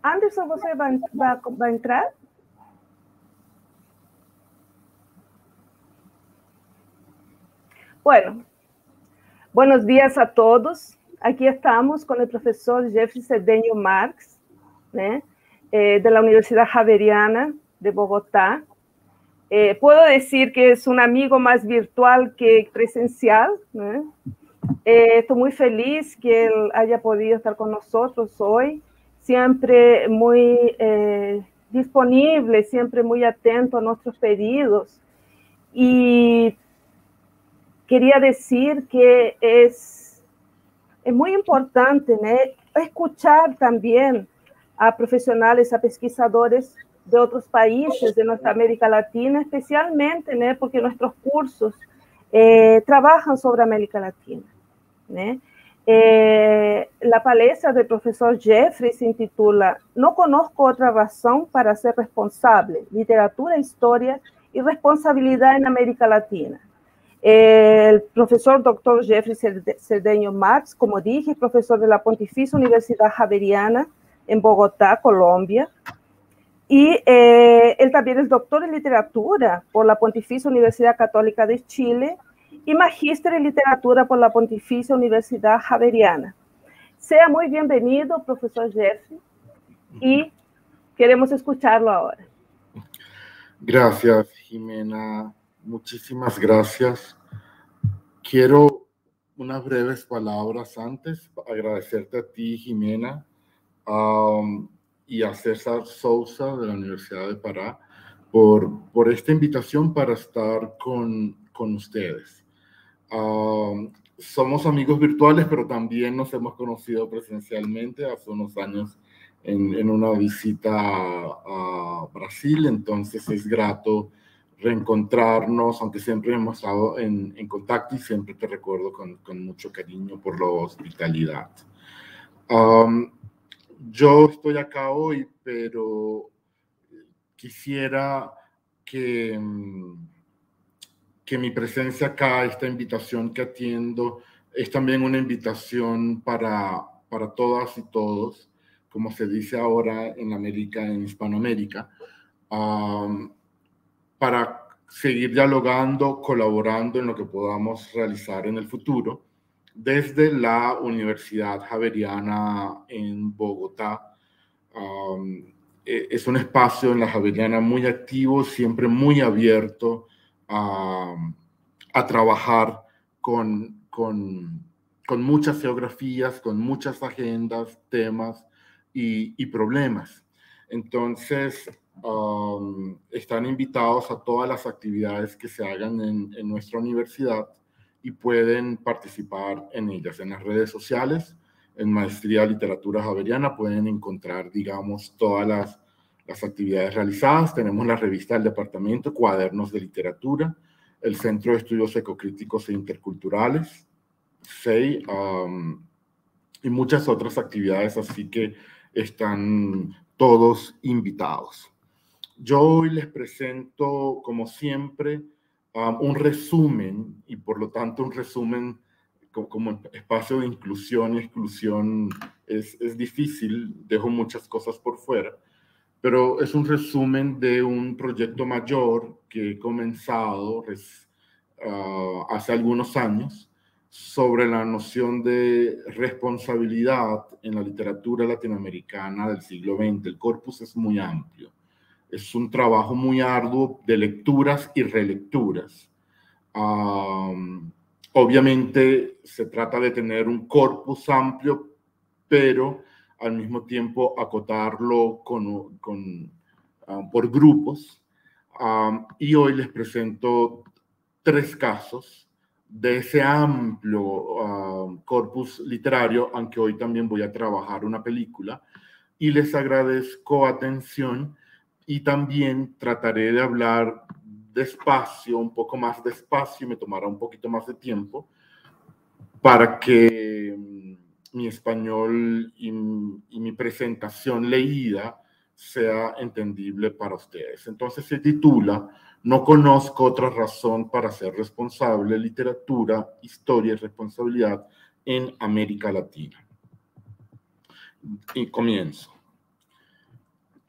Anderson, ¿você va a entrar? Bueno, buenos días a todos. Aquí estamos con el profesor Jeffrey Cedeño Marx, de la Universidad Javeriana de Bogotá. Puedo decir que es un amigo más virtual que presencial. Estoy muy feliz que él haya podido estar con nosotros hoy, siempre muy disponible, siempre muy atento a nuestros pedidos. Y quería decir que es muy importante escuchar también a profesionales, a pesquisadores de otros países de nuestra América Latina, especialmente porque nuestros cursos trabajan sobre América Latina. La palestra del profesor Jeffrey se intitula No conozco otra razón para ser responsable, literatura, historia y responsabilidad en América Latina. El profesor Dr. Jeffrey Cedeño Marx, como dije, es profesor de la Pontificia Universidad Javeriana en Bogotá, Colombia. Y él también es doctor en literatura por la Pontificia Universidad Católica de Chile y magíster en literatura por la Pontificia Universidad Javeriana. Sea muy bienvenido, profesor Jeffrey, y queremos escucharlo ahora. Gracias, Jimena. Muchísimas gracias. Quiero unas breves palabras antes, agradecerte a ti, Jimena, y a César Sousa de la Universidad de Pará por esta invitación para estar con ustedes. Somos amigos virtuales, pero también nos hemos conocido presencialmente hace unos años en una visita a Brasil, entonces es grato reencontrarnos, aunque siempre hemos estado en contacto y siempre te recuerdo con mucho cariño por la hospitalidad. Yo estoy acá hoy, pero quisiera que mi presencia acá, esta invitación que atiendo, es también una invitación para todas y todos, como se dice ahora en Hispanoamérica, para seguir dialogando, colaborando en lo que podamos realizar en el futuro, desde la Universidad Javeriana en Bogotá. Es un espacio en la Javeriana muy activo, siempre muy abierto a trabajar con muchas geografías, con muchas agendas, temas y problemas. Entonces, están invitados a todas las actividades que se hagan en nuestra universidad y pueden participar en ellas. En las redes sociales, en Maestría Literatura Javeriana, pueden encontrar, digamos, todas las actividades realizadas. Tenemos la revista del departamento, Cuadernos de Literatura, el Centro de Estudios Ecocríticos e Interculturales, CEI, y muchas otras actividades, así que están todos invitados. Yo hoy les presento, como siempre, un resumen, y por lo tanto un resumen como espacio de inclusión y exclusión es difícil, dejo muchas cosas por fuera, pero es un resumen de un proyecto mayor que he comenzado hace algunos años sobre la noción de responsabilidad en la literatura latinoamericana del siglo XX. El corpus es muy amplio. Es un trabajo muy arduo de lecturas y relecturas. Obviamente se trata de tener un corpus amplio, pero al mismo tiempo acotarlo por grupos. Y hoy les presento 3 casos de ese amplio corpus literario, aunque hoy también voy a trabajar una película. Y les agradezco atención y también trataré de hablar despacio, un poco más despacio, y me tomará un poquito más de tiempo para que mi español y mi presentación leída sea entendible para ustedes. Entonces se titula No conozco otra razón para ser responsable, literatura, historia y responsabilidad en América Latina. Y comienzo.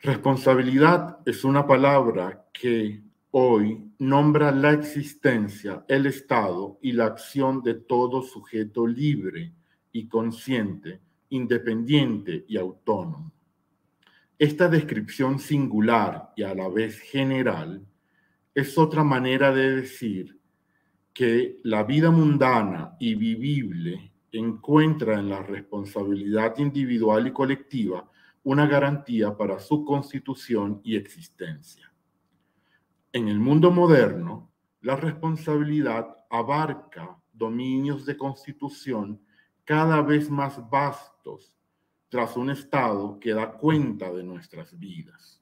Responsabilidad es una palabra que hoy nombra la existencia, el estado y la acción de todo sujeto libre y consciente, independiente y autónomo. Esta descripción singular y a la vez general es otra manera de decir que la vida mundana y vivible encuentra en la responsabilidad individual y colectiva una garantía para su constitución y existencia. En el mundo moderno, la responsabilidad abarca dominios de constitución cada vez más vastos tras un Estado que da cuenta de nuestras vidas.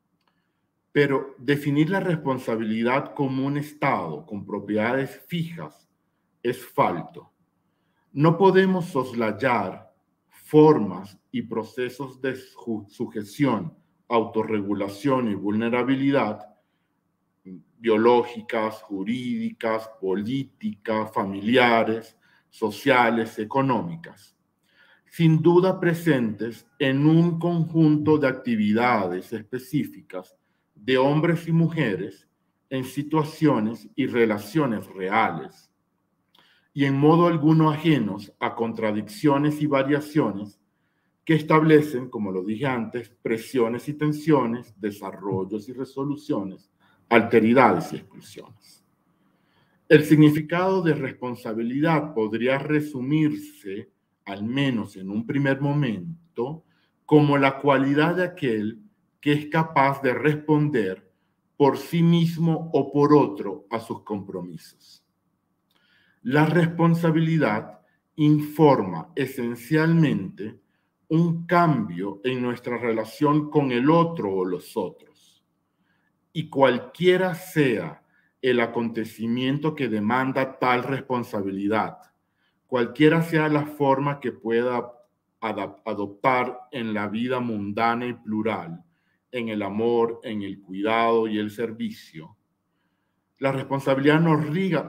Pero definir la responsabilidad como un Estado con propiedades fijas es falto. No podemos soslayar formas y procesos de sujeción, autorregulación y vulnerabilidad biológicas, jurídicas, políticas, familiares, sociales, económicas, sin duda presentes en un conjunto de actividades específicas de hombres y mujeres en situaciones y relaciones reales, y en modo alguno ajenos a contradicciones y variaciones que establecen, como lo dije antes, presiones y tensiones, desarrollos y resoluciones, alteridades y exclusiones. El significado de responsabilidad podría resumirse, al menos en un primer momento, como la cualidad de aquel que es capaz de responder por sí mismo o por otro a sus compromisos. La responsabilidad informa esencialmente un cambio en nuestra relación con el otro o los otros. Y cualquiera sea el acontecimiento que demanda tal responsabilidad, cualquiera sea la forma que pueda adoptar en la vida mundana y plural, en el amor, en el cuidado y el servicio, la responsabilidad nos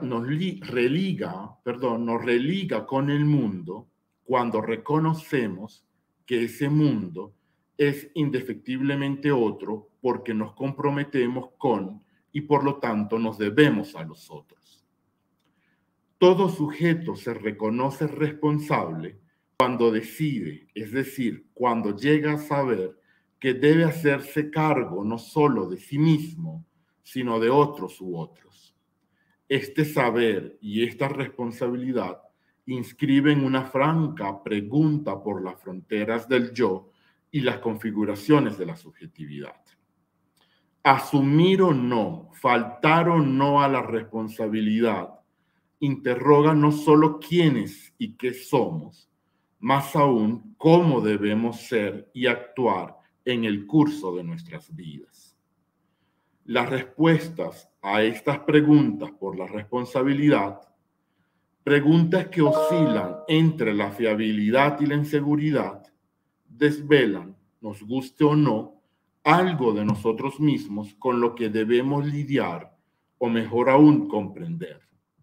religa con el mundo cuando reconocemos que ese mundo es indefectiblemente otro porque nos comprometemos con y por lo tanto nos debemos a los otros. Todo sujeto se reconoce responsable cuando decide, es decir, cuando llega a saber que debe hacerse cargo no solo de sí mismo, sino de otros u otros. Este saber y esta responsabilidad inscriben una franca pregunta por las fronteras del yo y las configuraciones de la subjetividad. Asumir o no, faltar o no a la responsabilidad, interroga no solo quiénes y qué somos, más aún cómo debemos ser y actuar en el curso de nuestras vidas. Las respuestas a estas preguntas por la responsabilidad, preguntas que oscilan entre la fiabilidad y la inseguridad, desvelan, nos guste o no, algo de nosotros mismos con lo que debemos lidiar o mejor aún comprender.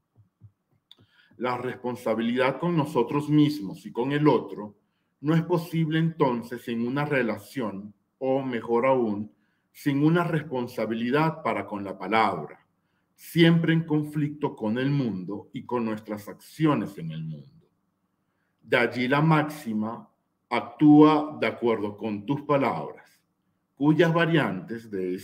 La responsabilidad con nosotros mismos y con el otro no es posible entonces en una relación o mejor aún, sin una responsabilidad para con la palabra, siempre en conflicto con el mundo y con nuestras acciones en el mundo. De allí la máxima, actúa de acuerdo con tus palabras, cuyas variantes de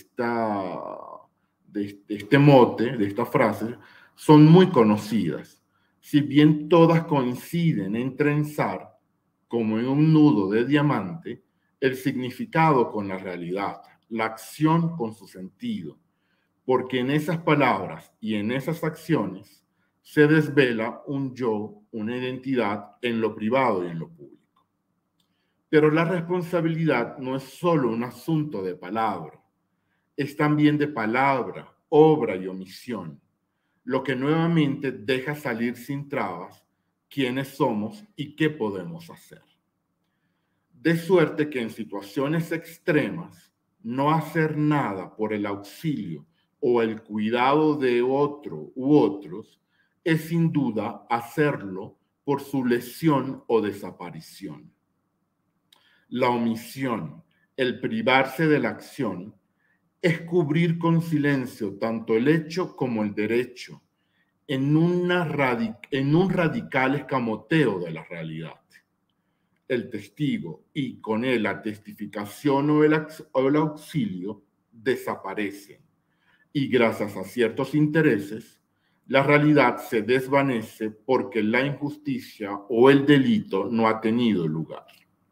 este mote, de esta frase, son muy conocidas, si bien todas coinciden en trenzar, como en un nudo de diamante, el significado con la realidad, la acción con su sentido, porque en esas palabras y en esas acciones se desvela un yo, una identidad en lo privado y en lo público. Pero la responsabilidad no es solo un asunto de palabra, es también de palabra, obra y omisión, lo que nuevamente deja salir sin trabas quiénes somos y qué podemos hacer. De suerte que en situaciones extremas, no hacer nada por el auxilio o el cuidado de otro u otros es sin duda hacerlo por su lesión o desaparición. La omisión, el privarse de la acción, es cubrir con silencio tanto el hecho como el derecho, en un radical escamoteo de la realidad. El testigo y con él la testificación o el auxilio desaparecen, y gracias a ciertos intereses, la realidad se desvanece porque la injusticia o el delito no ha tenido lugar.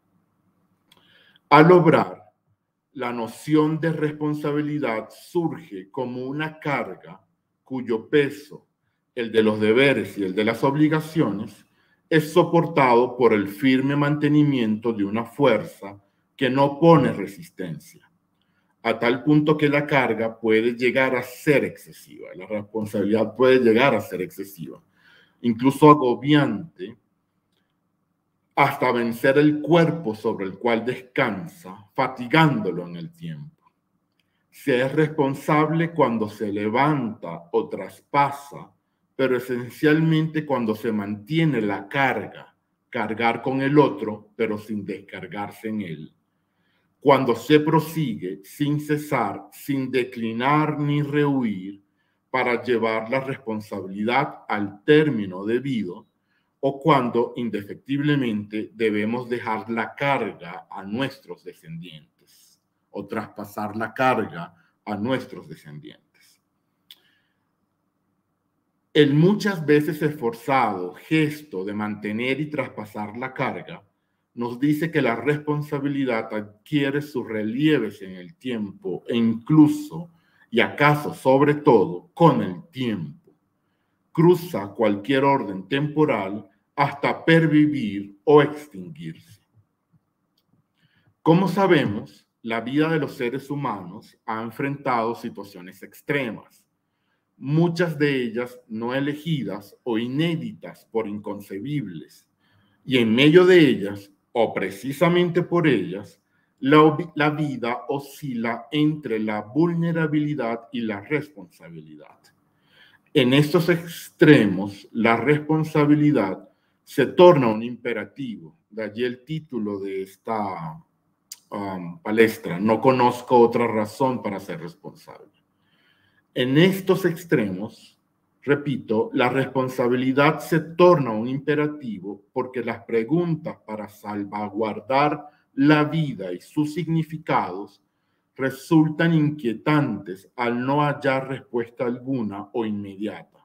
Al obrar, la noción de responsabilidad surge como una carga cuyo peso, el de los deberes y el de las obligaciones, es soportado por el firme mantenimiento de una fuerza que no pone resistencia, a tal punto que la carga puede llegar a ser excesiva, la responsabilidad puede llegar a ser excesiva, incluso agobiante, hasta vencer el cuerpo sobre el cual descansa, fatigándolo en el tiempo. Se es responsable cuando se levanta o traspasa, pero esencialmente cuando se mantiene la carga, cargar con el otro, pero sin descargarse en él. Cuando se prosigue sin cesar, sin declinar ni rehuir, para llevar la responsabilidad al término debido, o cuando indefectiblemente debemos dejar la carga a nuestros descendientes o traspasar la carga a nuestros descendientes. El muchas veces esforzado gesto de mantener y traspasar la carga nos dice que la responsabilidad adquiere sus relieves en el tiempo e incluso, y acaso sobre todo, con el tiempo. Cruza cualquier orden temporal hasta pervivir o extinguirse. Como sabemos, la vida de los seres humanos ha enfrentado situaciones extremas, muchas de ellas no elegidas o inéditas por inconcebibles, y en medio de ellas, o precisamente por ellas, la vida oscila entre la vulnerabilidad y la responsabilidad. En estos extremos, la responsabilidad se torna un imperativo. De allí el título de esta palestra: no conozco otra razón para ser responsable. En estos extremos, repito, la responsabilidad se torna un imperativo porque las preguntas para salvaguardar la vida y sus significados resultan inquietantes al no hallar respuesta alguna o inmediata.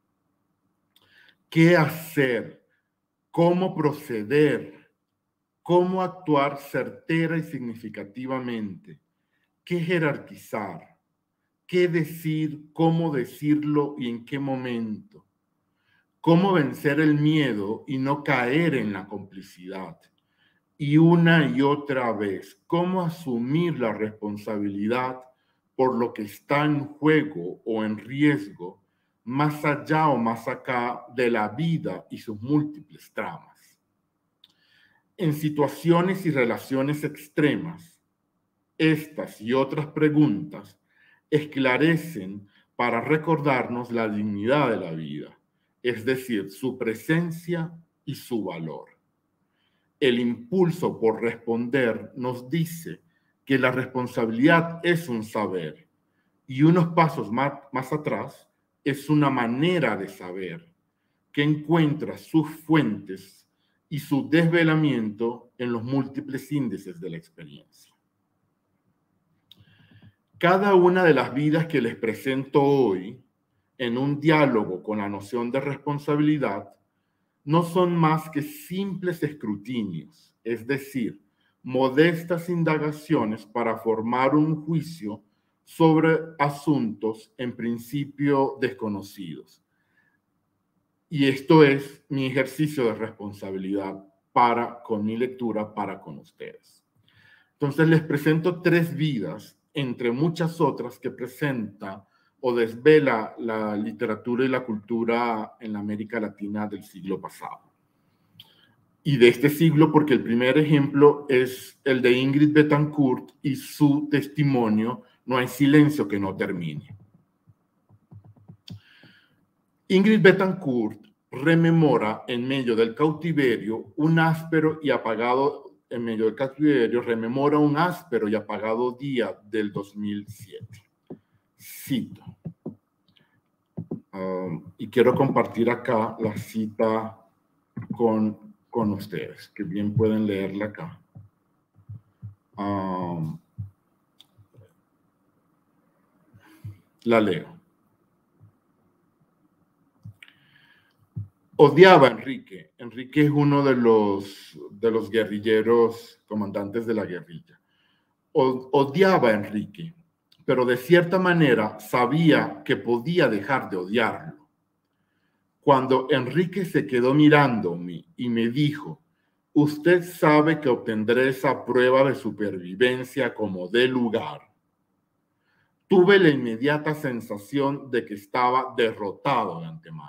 ¿Qué hacer? ¿Cómo proceder? ¿Cómo actuar certera y significativamente? ¿Qué jerarquizar? ¿Qué decir? ¿Cómo decirlo y en qué momento? ¿Cómo vencer el miedo y no caer en la complicidad? Y una y otra vez, ¿cómo asumir la responsabilidad por lo que está en juego o en riesgo, más allá o más acá de la vida y sus múltiples tramas? En situaciones y relaciones extremas, estas y otras preguntas esclarecen para recordarnos la dignidad de la vida, es decir, su presencia y su valor. El impulso por responder nos dice que la responsabilidad es un saber y unos pasos más atrás es una manera de saber que encuentra sus fuentes y su desvelamiento en los múltiples índices de la experiencia. Cada una de las vidas que les presento hoy, en un diálogo con la noción de responsabilidad, no son más que simples escrutinios, es decir, modestas indagaciones para formar un juicio sobre asuntos en principio desconocidos. Y esto es mi ejercicio de responsabilidad con mi lectura para con ustedes. Entonces les presento 3 vidas, entre muchas otras que presenta o desvela la literatura y la cultura en la América Latina del siglo pasado. Y de este siglo, porque el primer ejemplo es el de Ingrid Betancourt y su testimonio, No hay silencio que no termine. Ingrid Betancourt rememora en medio del cautiverio un áspero y apagado en medio del cautiverio, rememora un áspero y apagado día del 2007. Cito. Y quiero compartir acá la cita con ustedes, que bien pueden leerla acá. La leo. Odiaba a Enrique. Enrique es uno de los guerrilleros, comandantes de la guerrilla. Odiaba a Enrique, pero de cierta manera sabía que podía dejar de odiarlo. Cuando Enrique se quedó mirándome y me dijo, usted sabe que obtendré esa prueba de supervivencia como dé lugar. Tuve la inmediata sensación de que estaba derrotado de antemano.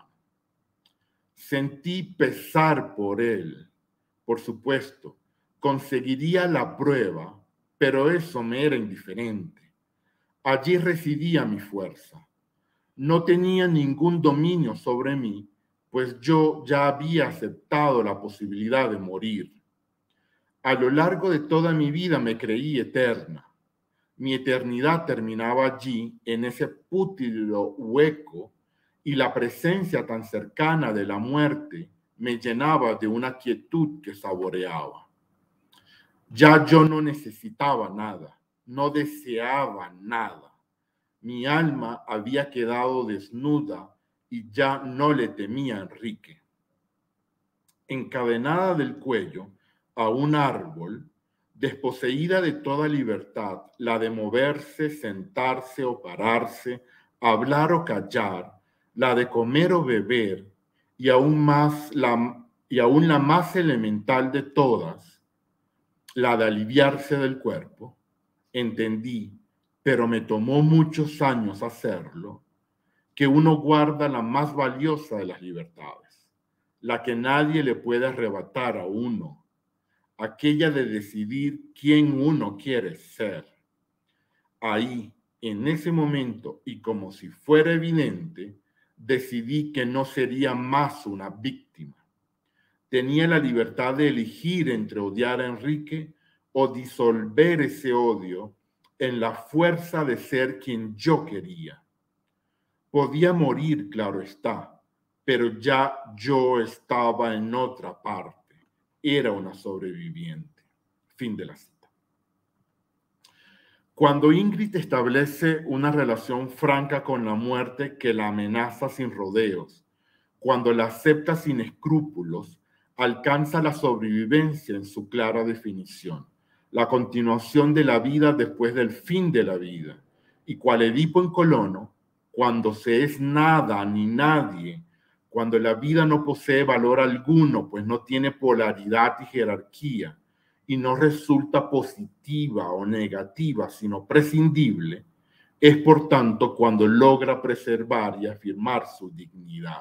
Sentí pesar por él. Por supuesto, conseguiría la prueba, pero eso me era indiferente. Allí residía mi fuerza. No tenía ningún dominio sobre mí, pues yo ya había aceptado la posibilidad de morir. A lo largo de toda mi vida me creí eterna. Mi eternidad terminaba allí, en ese pútrido hueco, y la presencia tan cercana de la muerte me llenaba de una quietud que saboreaba. Ya yo no necesitaba nada, no deseaba nada. Mi alma había quedado desnuda y ya no le temía a Enrique. Encadenada del cuello a un árbol, desposeída de toda libertad, la de moverse, sentarse o pararse, hablar o callar, la de comer o beber, y aún la más elemental de todas, la de aliviarse del cuerpo, entendí, pero me tomó muchos años hacerlo, que uno guarda la más valiosa de las libertades, la que nadie le puede arrebatar a uno, aquella de decidir quién uno quiere ser. Ahí, en ese momento, y como si fuera evidente, decidí que no sería más una víctima. Tenía la libertad de elegir entre odiar a Enrique o disolver ese odio en la fuerza de ser quien yo quería. Podía morir, claro está, pero ya yo estaba en otra parte. Era una sobreviviente. Fin de la cita. Cuando Ingrid establece una relación franca con la muerte que la amenaza sin rodeos, cuando la acepta sin escrúpulos, alcanza la sobrevivencia en su clara definición, la continuación de la vida después del fin de la vida, y cual Edipo en Colono, cuando se es nada ni nadie, cuando la vida no posee valor alguno, pues no tiene polaridad y jerarquía, y no resulta positiva o negativa, sino prescindible, es por tanto cuando logra preservar y afirmar su dignidad.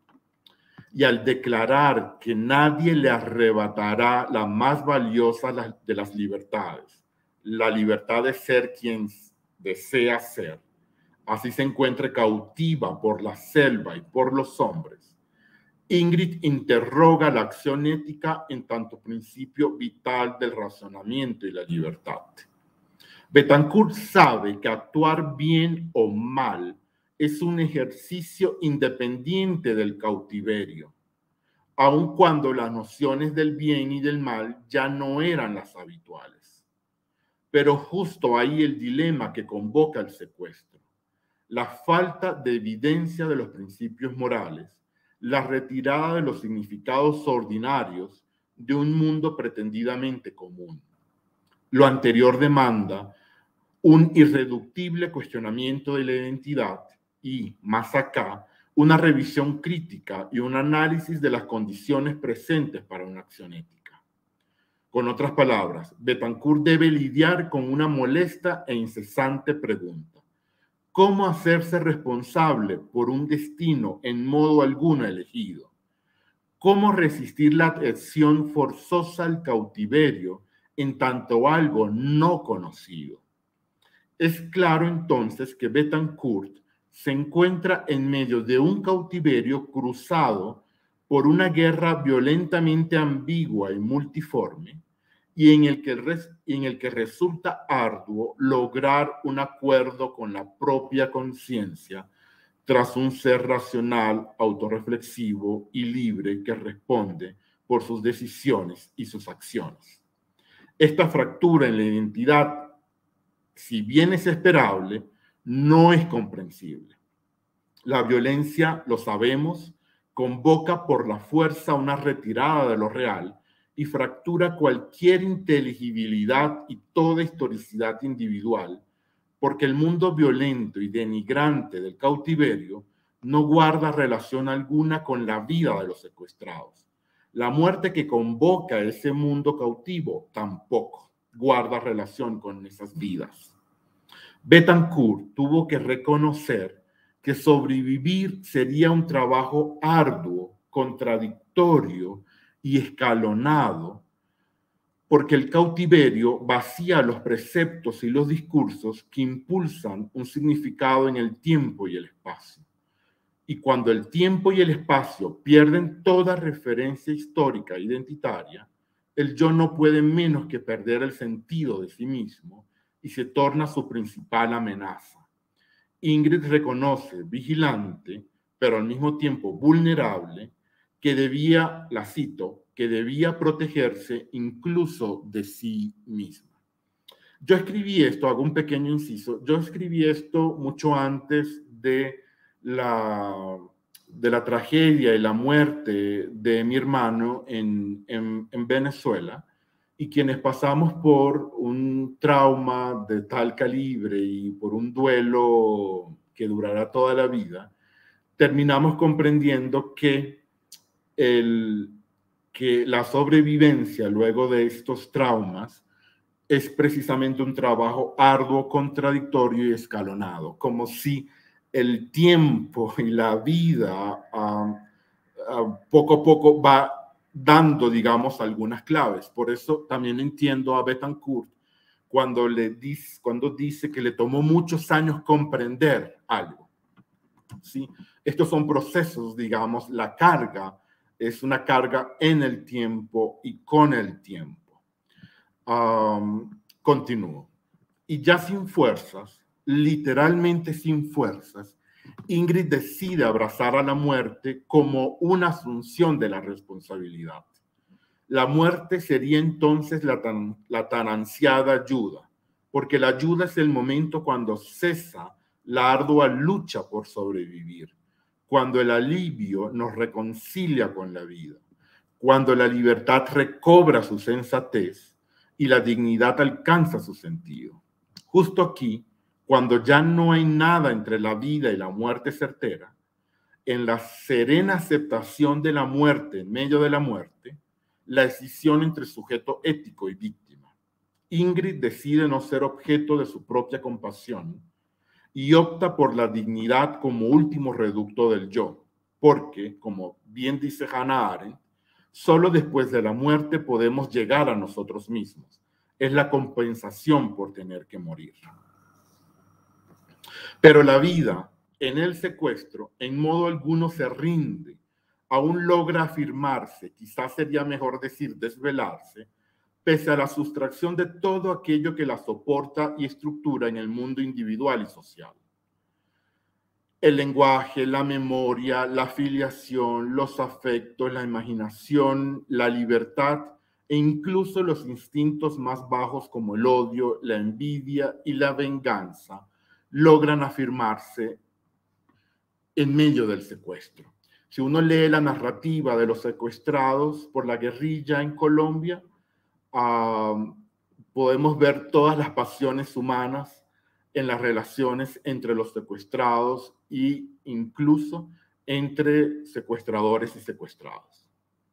Y al declarar que nadie le arrebatará la más valiosa de las libertades, la libertad de ser quien desea ser, así se encuentre cautiva por la selva y por los hombres, Ingrid interroga la acción ética en tanto principio vital del razonamiento y la libertad. Betancourt sabe que actuar bien o mal es un ejercicio independiente del cautiverio, aun cuando las nociones del bien y del mal ya no eran las habituales. Pero justo ahí el dilema que convoca el secuestro, la falta de evidencia de los principios morales, la retirada de los significados ordinarios de un mundo pretendidamente común. Lo anterior demanda un irreductible cuestionamiento de la identidad y, más acá, una revisión crítica y un análisis de las condiciones presentes para una acción ética. Con otras palabras, Betancourt debe lidiar con una molesta e incesante pregunta. ¿Cómo hacerse responsable por un destino en modo alguno elegido? ¿Cómo resistir la adhesión forzosa al cautiverio en tanto algo no conocido? Es claro entonces que Betancourt se encuentra en medio de un cautiverio cruzado por una guerra violentamente ambigua y multiforme, y en el que resulta arduo lograr un acuerdo con la propia conciencia tras un ser racional, autorreflexivo y libre que responde por sus decisiones y sus acciones. Esta fractura en la identidad, si bien es esperable, no es comprensible. La violencia, lo sabemos, convoca por la fuerza una retirada de lo real y fractura cualquier inteligibilidad y toda historicidad individual, porque el mundo violento y denigrante del cautiverio no guarda relación alguna con la vida de los secuestrados. La muerte que convoca ese mundo cautivo tampoco guarda relación con esas vidas. Betancourt tuvo que reconocer que sobrevivir sería un trabajo arduo, contradictorio y escalonado, porque el cautiverio vacía los preceptos y los discursos que impulsan un significado en el tiempo y el espacio. Y cuando el tiempo y el espacio pierden toda referencia histórica e identitaria, el yo no puede menos que perder el sentido de sí mismo y se torna su principal amenaza. Ingrid reconoce, vigilante, pero al mismo tiempo vulnerable, que debía, la cito, que debía protegerse incluso de sí misma. Yo escribí esto, hago un pequeño inciso, yo escribí esto mucho antes de la tragedia y la muerte de mi hermano en Venezuela, y quienes pasamos por un trauma de tal calibre y por un duelo que durará toda la vida, terminamos comprendiendo que la sobrevivencia luego de estos traumas es precisamente un trabajo arduo, contradictorio y escalonado, como si el tiempo y la vida poco a poco va dando, digamos, algunas claves. Por eso también entiendo a Betancourt cuando dice que le tomó muchos años comprender algo. ¿Sí? Estos son procesos, digamos, la carga es una carga en el tiempo y con el tiempo. Continúo. Y ya sin fuerzas, literalmente sin fuerzas, Ingrid decide abrazar a la muerte como una asunción de la responsabilidad. La muerte sería entonces la tan ansiada ayuda, porque la ayuda es el momento cuando cesa la ardua lucha por sobrevivir, cuando el alivio nos reconcilia con la vida, cuando la libertad recobra su sensatez y la dignidad alcanza su sentido. Justo aquí, cuando ya no hay nada entre la vida y la muerte certera, en la serena aceptación de la muerte en medio de la muerte, la escisión entre sujeto ético y víctima. Ingrid decide no ser objeto de su propia compasión y opta por la dignidad como último reducto del yo, porque, como bien dice Hannah Arendt, solo después de la muerte podemos llegar a nosotros mismos. Es la compensación por tener que morir. Pero la vida, en el secuestro, en modo alguno se rinde, aún logra afirmarse, quizás sería mejor decir desvelarse, pese a la sustracción de todo aquello que la soporta y estructura en el mundo individual y social. El lenguaje, la memoria, la afiliación, los afectos, la imaginación, la libertad e incluso los instintos más bajos como el odio, la envidia y la venganza logran afirmarse en medio del secuestro. Si uno lee la narrativa de los secuestrados por la guerrilla en Colombia, podemos ver todas las pasiones humanas en las relaciones entre los secuestrados e incluso entre secuestradores y secuestrados.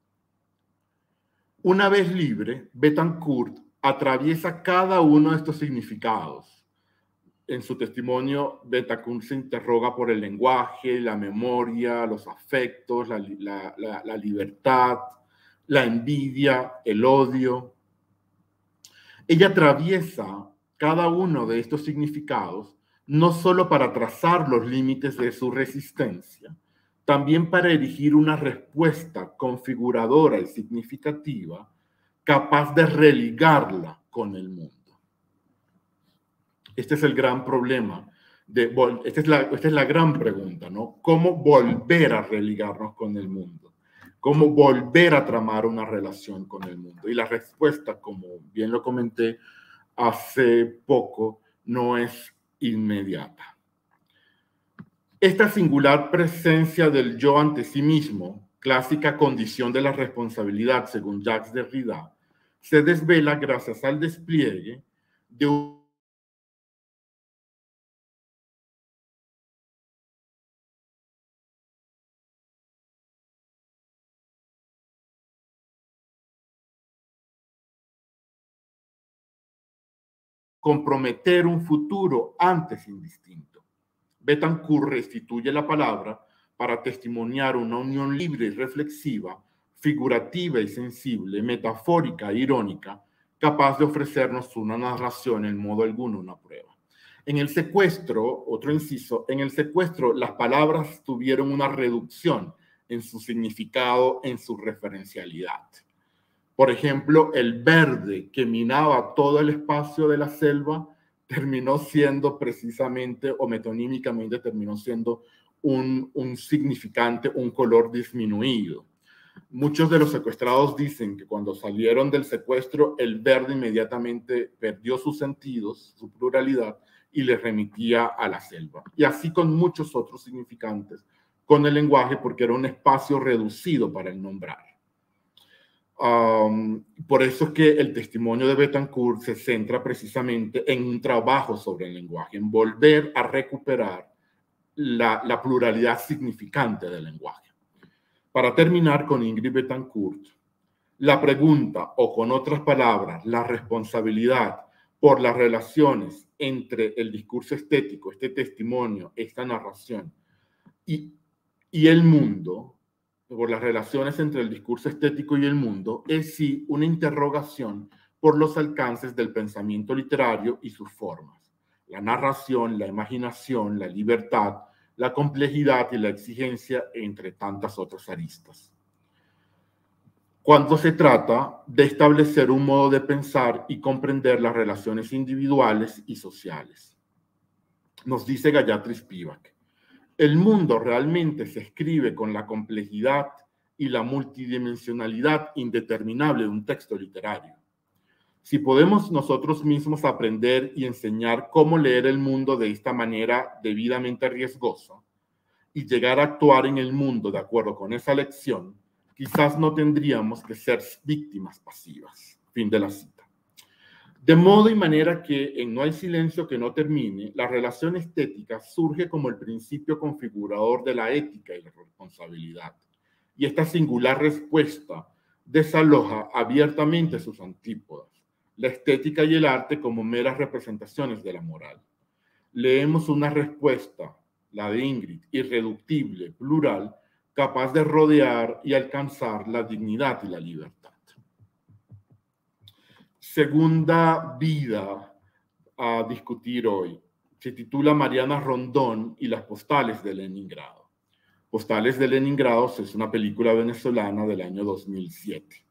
Una vez libre, Betancourt atraviesa cada uno de estos significados. En su testimonio, Betancourt se interroga por el lenguaje, la memoria, los afectos, la libertad, la envidia, el odio. Ella atraviesa cada uno de estos significados no solo para trazar los límites de su resistencia, también para erigir una respuesta configuradora y significativa capaz de religarla con el mundo. Este es el gran problema. Esta es la gran pregunta, ¿no? ¿Cómo volver a religarnos con el mundo? ¿Cómo volver a tramar una relación con el mundo? Y la respuesta, como bien lo comenté hace poco, no es inmediata. Esta singular presencia del yo ante sí mismo, clásica condición de la responsabilidad según Jacques Derrida, se desvela gracias al despliegue de un comprometer un futuro antes indistinto. Betancourt restituye la palabra para testimoniar una unión libre y reflexiva, figurativa y sensible, metafórica e irónica, capaz de ofrecernos una narración en modo alguno una prueba. En el secuestro, otro inciso, en el secuestro las palabras tuvieron una reducción en su significado, en su referencialidad. Por ejemplo, el verde que minaba todo el espacio de la selva terminó siendo precisamente, o metonímicamente terminó siendo un significante, un color disminuido. Muchos de los secuestrados dicen que cuando salieron del secuestro, el verde inmediatamente perdió sus sentidos, su pluralidad, y les remitía a la selva. Y así con muchos otros significantes con el lenguaje, porque era un espacio reducido para el nombrar. Por eso es que el testimonio de Betancourt se centra precisamente en un trabajo sobre el lenguaje, en volver a recuperar la pluralidad significante del lenguaje. Para terminar con Ingrid Betancourt, la pregunta, o con otras palabras, la responsabilidad por las relaciones entre el discurso estético, este testimonio, esta narración y el mundo, por las relaciones entre el discurso estético y el mundo, es sí una interrogación por los alcances del pensamiento literario y sus formas. La narración, la imaginación, la libertad, la complejidad y la exigencia, entre tantas otras aristas. Cuando se trata de establecer un modo de pensar y comprender las relaciones individuales y sociales. Nos dice Gayatri Spivak, el mundo realmente se escribe con la complejidad y la multidimensionalidad indeterminable de un texto literario. Si podemos nosotros mismos aprender y enseñar cómo leer el mundo de esta manera debidamente riesgosa y llegar a actuar en el mundo de acuerdo con esa lección, quizás no tendríamos que ser víctimas pasivas. Fin de la cita. De modo y manera que en No hay silencio que no termine, la relación estética surge como el principio configurador de la ética y la responsabilidad. Y esta singular respuesta desaloja abiertamente sus antípodas, la estética y el arte como meras representaciones de la moral. Leemos una respuesta, la de Ingrid, irreductible, plural, capaz de rodear y alcanzar la dignidad y la libertad. Segunda vida a discutir hoy. Se titula Mariana Rondón y las postales de Leningrado. Postales de Leningrado es una película venezolana del año 2007.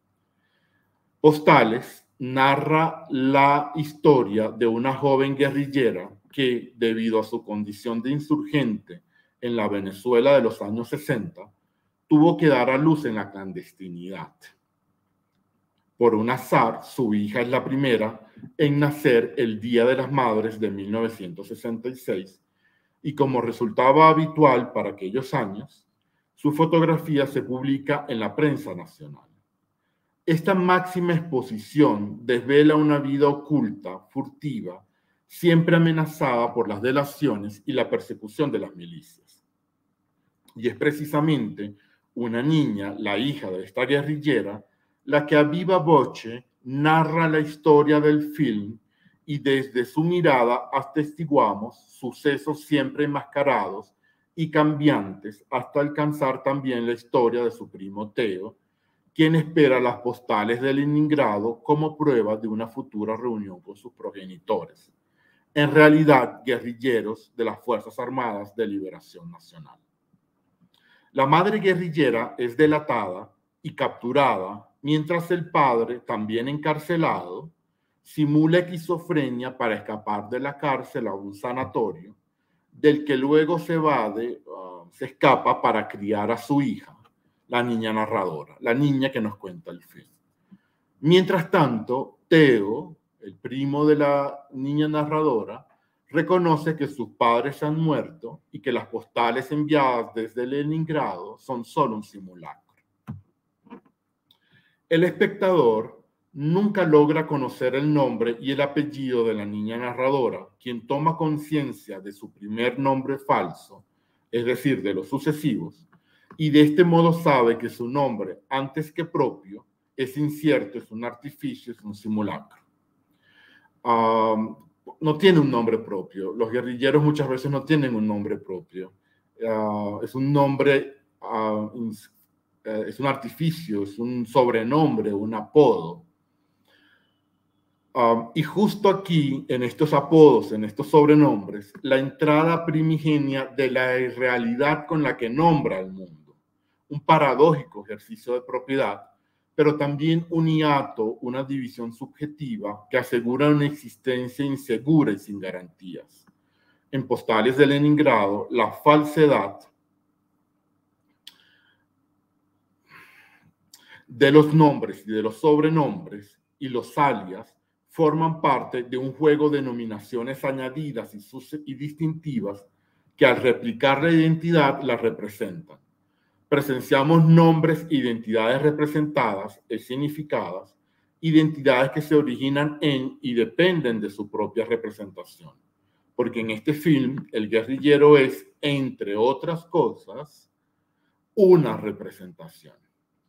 Postales narra la historia de una joven guerrillera que, debido a su condición de insurgente en la Venezuela de los años 60, tuvo que dar a luz en la clandestinidad. Por un azar, su hija es la primera en nacer el Día de las Madres de 1966 y como resultaba habitual para aquellos años, su fotografía se publica en la prensa nacional. Esta máxima exposición desvela una vida oculta, furtiva, siempre amenazada por las delaciones y la persecución de las milicias. Y es precisamente una niña, la hija de esta guerrillera, la que a viva voce narra la historia del film y desde su mirada atestiguamos sucesos siempre enmascarados y cambiantes hasta alcanzar también la historia de su primo Teo, quien espera las postales de Leningrado como prueba de una futura reunión con sus progenitores, en realidad guerrilleros de las Fuerzas Armadas de Liberación Nacional. La madre guerrillera es delatada y capturada mientras el padre, también encarcelado, simula esquizofrenia para escapar de la cárcel a un sanatorio, del que luego se escapa para criar a su hija, la niña narradora, la niña que nos cuenta el film. Mientras tanto, Teo, el primo de la niña narradora, reconoce que sus padres han muerto y que las postales enviadas desde Leningrado son solo un simulacro. El espectador nunca logra conocer el nombre y el apellido de la niña narradora, quien toma conciencia de su primer nombre falso, es decir, de los sucesivos, y de este modo sabe que su nombre, antes que propio, es incierto, es un artificio, es un simulacro. No tiene un nombre propio. Los guerrilleros muchas veces no tienen un nombre propio. Es un nombre, es un artificio, es un sobrenombre, un apodo. Y justo aquí, en estos apodos, en estos sobrenombres, la entrada primigenia de la irrealidad con la que nombra el mundo. Un paradójico ejercicio de propiedad, pero también un hiato, una división subjetiva que asegura una existencia insegura y sin garantías. En Postales de Leningrado, la falsedad de los nombres y de los sobrenombres y los alias forman parte de un juego de denominaciones añadidas y distintivas que al replicar la identidad la representan. Presenciamos nombres, identidades representadas, significadas, identidades que se originan en y dependen de su propia representación. Porque en este film, el guerrillero es, entre otras cosas, una representación.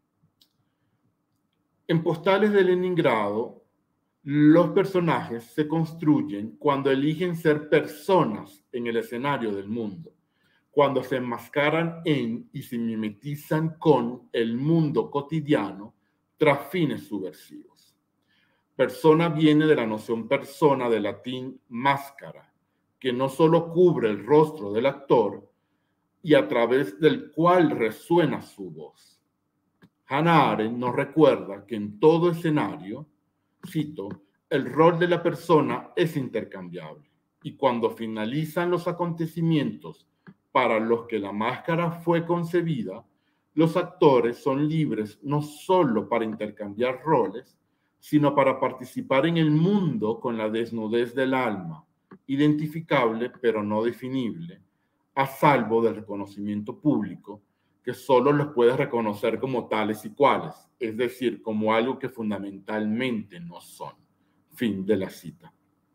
En Postales de Leningrado, los personajes se construyen cuando eligen ser personas en el escenario del mundo, cuando se enmascaran en y se mimetizan con el mundo cotidiano tras fines subversivos. Persona viene de la noción persona, del latín máscara, que no solo cubre el rostro del actor y a través del cual resuena su voz. Hannah Arendt nos recuerda que en todo escenario, cito, el rol de la persona es intercambiable y cuando finalizan los acontecimientos para los que la máscara fue concebida, los actores son libres no solo para intercambiar roles, sino para participar en el mundo con la desnudez del alma, identificable pero no definible, a salvo del reconocimiento público, que solo los puede reconocer como tales y cuales, es decir, como algo que fundamentalmente no son. Fin de la cita.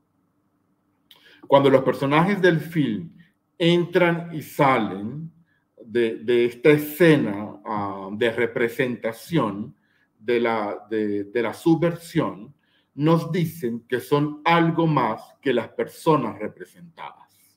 Cuando los personajes del film entran y salen de esta escena de representación de la subversión, nos dicen que son algo más que las personas representadas.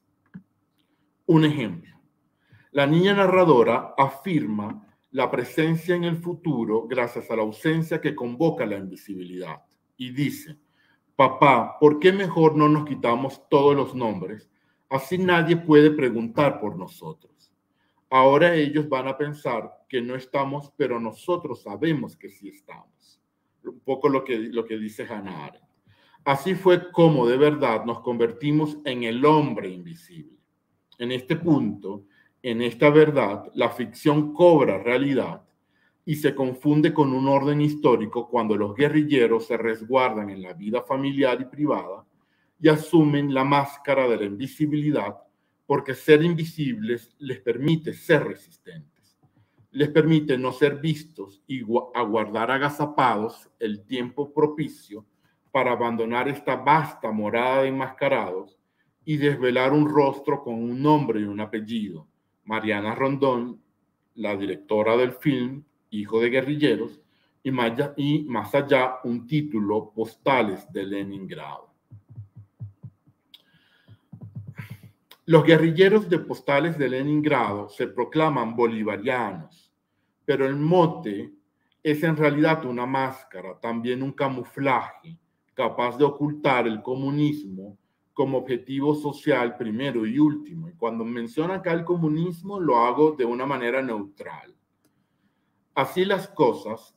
Un ejemplo. La niña narradora afirma la presencia en el futuro gracias a la ausencia que convoca la invisibilidad y dice: papá, ¿por qué mejor no nos quitamos todos los nombres? Así nadie puede preguntar por nosotros. Ahora ellos van a pensar que no estamos, pero nosotros sabemos que sí estamos. Un poco lo que dice Hannah Arendt. Así fue como de verdad nos convertimos en el hombre invisible. En este punto, en esta verdad, la ficción cobra realidad y se confunde con un orden histórico cuando los guerrilleros se resguardan en la vida familiar y privada y asumen la máscara de la invisibilidad porque ser invisibles les permite ser resistentes, les permite no ser vistos y aguardar agazapados el tiempo propicio para abandonar esta vasta morada de enmascarados y desvelar un rostro con un nombre y un apellido. Mariana Rondón, la directora del film Hijo de Guerrilleros, y más allá un título, Postales de Leningrado. Los guerrilleros de Postales de Leningrado se proclaman bolivarianos, pero el mote es en realidad una máscara, también un camuflaje, capaz de ocultar el comunismo como objetivo social primero y último. Y cuando menciono acá el comunismo, lo hago de una manera neutral. Así las cosas,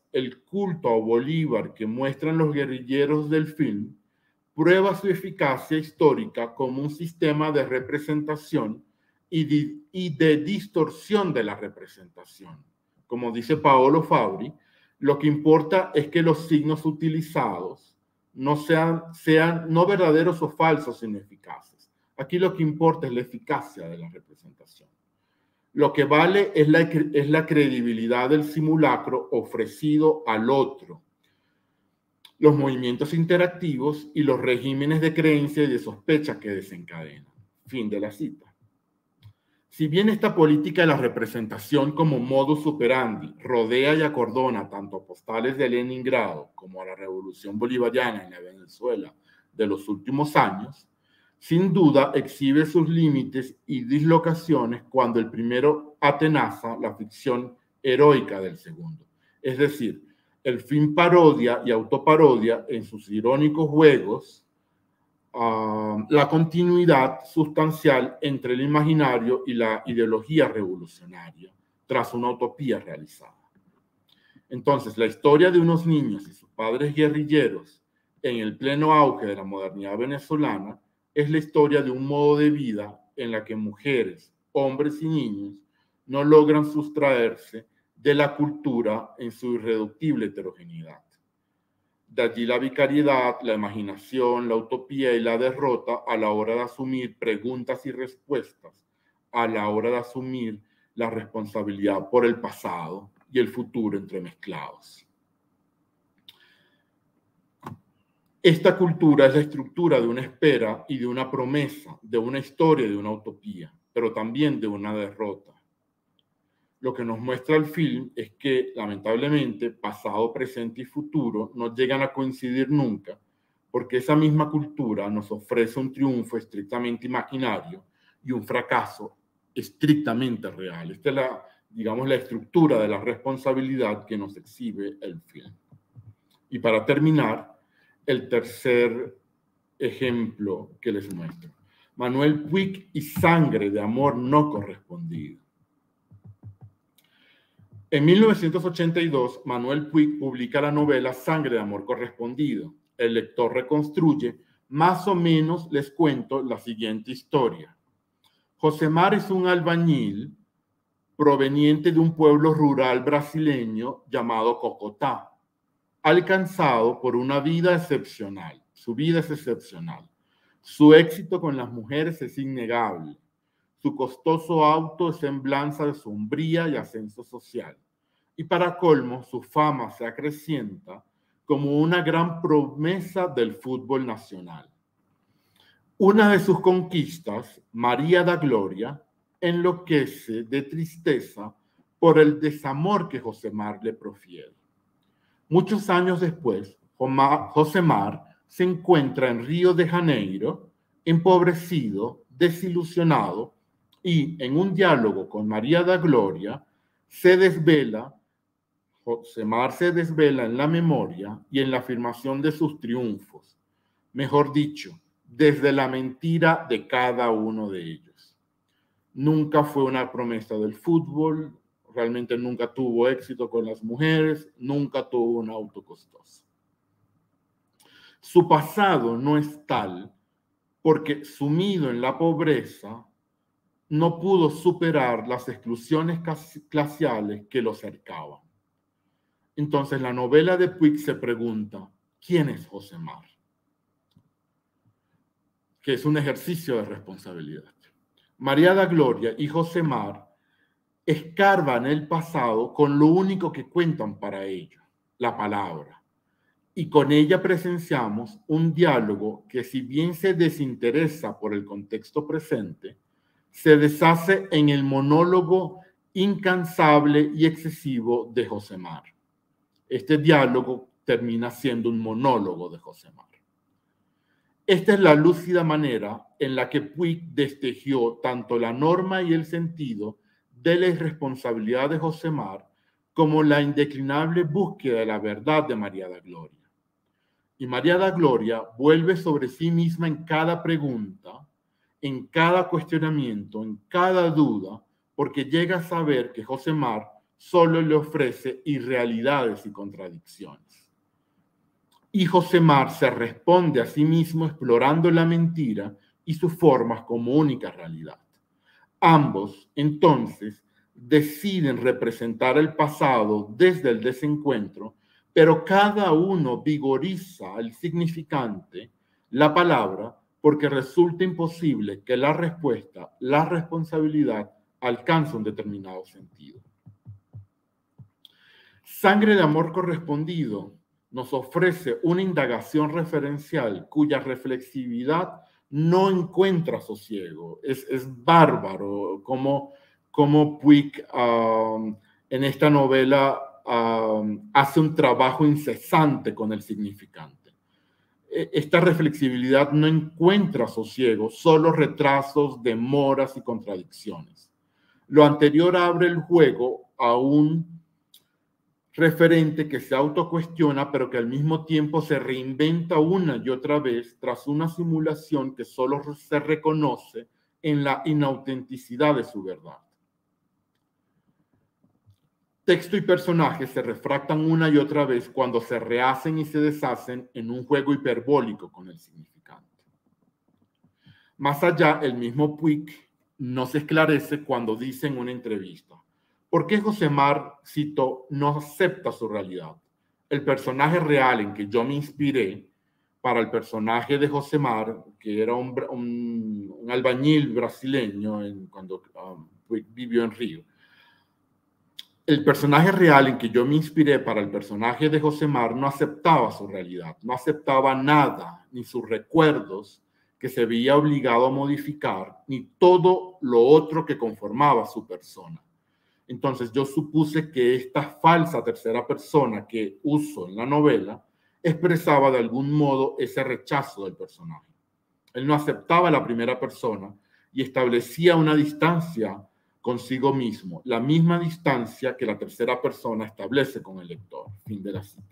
el culto a Bolívar que muestran los guerrilleros del film prueba su eficacia histórica como un sistema de representación y de distorsión de la representación. Como dice Paolo Fabri, lo que importa es que los signos utilizados no sean no verdaderos o falsos, sino eficaces. Aquí lo que importa es la eficacia de la representación. Lo que vale es la credibilidad del simulacro ofrecido al otro, los movimientos interactivos y los regímenes de creencia y de sospecha que desencadenan. Fin de la cita. Si bien esta política de la representación como modus operandi rodea y acordona tanto postales de Leningrado como a la revolución bolivariana en la Venezuela de los últimos años, sin duda exhibe sus límites y dislocaciones cuando el primero atenaza la ficción heroica del segundo. Es decir, el film parodia y autoparodia en sus irónicos juegos la continuidad sustancial entre el imaginario y la ideología revolucionaria tras una utopía realizada. Entonces, la historia de unos niños y sus padres guerrilleros en el pleno auge de la modernidad venezolana es la historia de un modo de vida en la que mujeres, hombres y niños no logran sustraerse de la cultura en su irreductible heterogeneidad. De allí la vicariedad, la imaginación, la utopía y la derrota a la hora de asumir preguntas y respuestas, a la hora de asumir la responsabilidad por el pasado y el futuro entremezclados. Esta cultura es la estructura de una espera y de una promesa, de una historia y de una utopía, pero también de una derrota. Lo que nos muestra el film es que, lamentablemente, pasado, presente y futuro no llegan a coincidir nunca, porque esa misma cultura nos ofrece un triunfo estrictamente imaginario y un fracaso estrictamente real. Esta es la estructura de la responsabilidad que nos exhibe el film. Y para terminar, el tercer ejemplo que les muestro. Manuel Puig y Sangre de amor no correspondido. En 1982, Manuel Puig publica la novela Sangre de amor correspondido. El lector reconstruye, más o menos les cuento la siguiente historia. Josemar es un albañil proveniente de un pueblo rural brasileño llamado Cocotá, alcanzado por una vida excepcional. Su vida es excepcional. Su éxito con las mujeres es innegable. Su costoso auto es semblanza de su hombría y ascenso social. Y para colmo, su fama se acrecienta como una gran promesa del fútbol nacional. Una de sus conquistas, María da Gloria, enloquece de tristeza por el desamor que Josemar le profiere. Muchos años después, Josemar se encuentra en Río de Janeiro, empobrecido, desilusionado, y en un diálogo con María da Gloria, Josemar se desvela en la memoria y en la afirmación de sus triunfos, mejor dicho, desde la mentira de cada uno de ellos. Nunca fue una promesa del fútbol, realmente nunca tuvo éxito con las mujeres, nunca tuvo un auto costoso. Su pasado no es tal porque, sumido en la pobreza, no pudo superar las exclusiones clasiales que lo cercaban. Entonces la novela de Puig se pregunta, ¿quién es Josemar? Que es un ejercicio de responsabilidad. María da Gloria y Josemar escarban el pasado con lo único que cuentan para ello, la palabra. Y con ella presenciamos un diálogo que, si bien se desinteresa por el contexto presente, se deshace en el monólogo incansable y excesivo de Josemar. Este diálogo termina siendo un monólogo de Josemar. Esta es la lúcida manera en la que Puig destejió tanto la norma y el sentido de la irresponsabilidad de Josemar como la indeclinable búsqueda de la verdad de María da Gloria. Y María da Gloria vuelve sobre sí misma en cada pregunta, en cada cuestionamiento, en cada duda, porque llega a saber que Josemar solo le ofrece irrealidades y contradicciones. Y Josemar se responde a sí mismo explorando la mentira y sus formas como única realidad. Ambos, entonces, deciden representar el pasado desde el desencuentro, pero cada uno vigoriza al significante, la palabra, porque resulta imposible que la respuesta, la responsabilidad, alcance un determinado sentido. Sangre de amor correspondido nos ofrece una indagación referencial cuya reflexividad no encuentra sosiego. Es bárbaro como Puig en esta novela hace un trabajo incesante con el significante. Esta reflexibilidad no encuentra sosiego, solo retrasos, demoras y contradicciones. Lo anterior abre el juego a un referente que se autocuestiona, pero que al mismo tiempo se reinventa una y otra vez tras una simulación que solo se reconoce en la inautenticidad de su verdad. Texto y personajes se refractan una y otra vez cuando se rehacen y se deshacen en un juego hiperbólico con el significante. Más allá, el mismo Puig no se esclarece cuando dice en una entrevista: ¿por qué Josemar, cito, no acepta su realidad? El personaje real en que yo me inspiré para el personaje de Josemar, que era un albañil brasileño cuando vivió en Río. El personaje real en que yo me inspiré para el personaje de Josemar no aceptaba su realidad, no aceptaba nada, ni sus recuerdos que se veía obligado a modificar, ni todo lo otro que conformaba su persona. Entonces yo supuse que esta falsa tercera persona que uso en la novela expresaba de algún modo ese rechazo del personaje. Él no aceptaba la primera persona y establecía una distancia consigo mismo, la misma distancia que la tercera persona establece con el lector. Fin de la cita.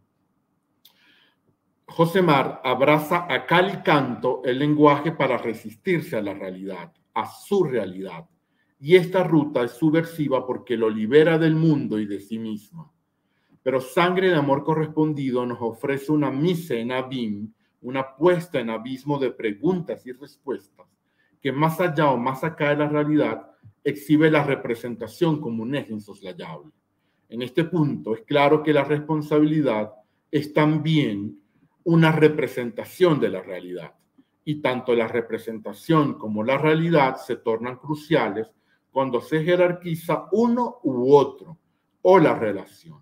Josemar abraza a cal y canto el lenguaje para resistirse a la realidad, a su realidad. Y esta ruta es subversiva porque lo libera del mundo y de sí misma. Pero Sangre de amor correspondido nos ofrece una mise en abîme, una puesta en abismo de preguntas y respuestas, que más allá o más acá de la realidad exhibe la representación como un eje insoslayable. En este punto es claro que la responsabilidad es también una representación de la realidad, y tanto la representación como la realidad se tornan cruciales cuando se jerarquiza uno u otro o la relación.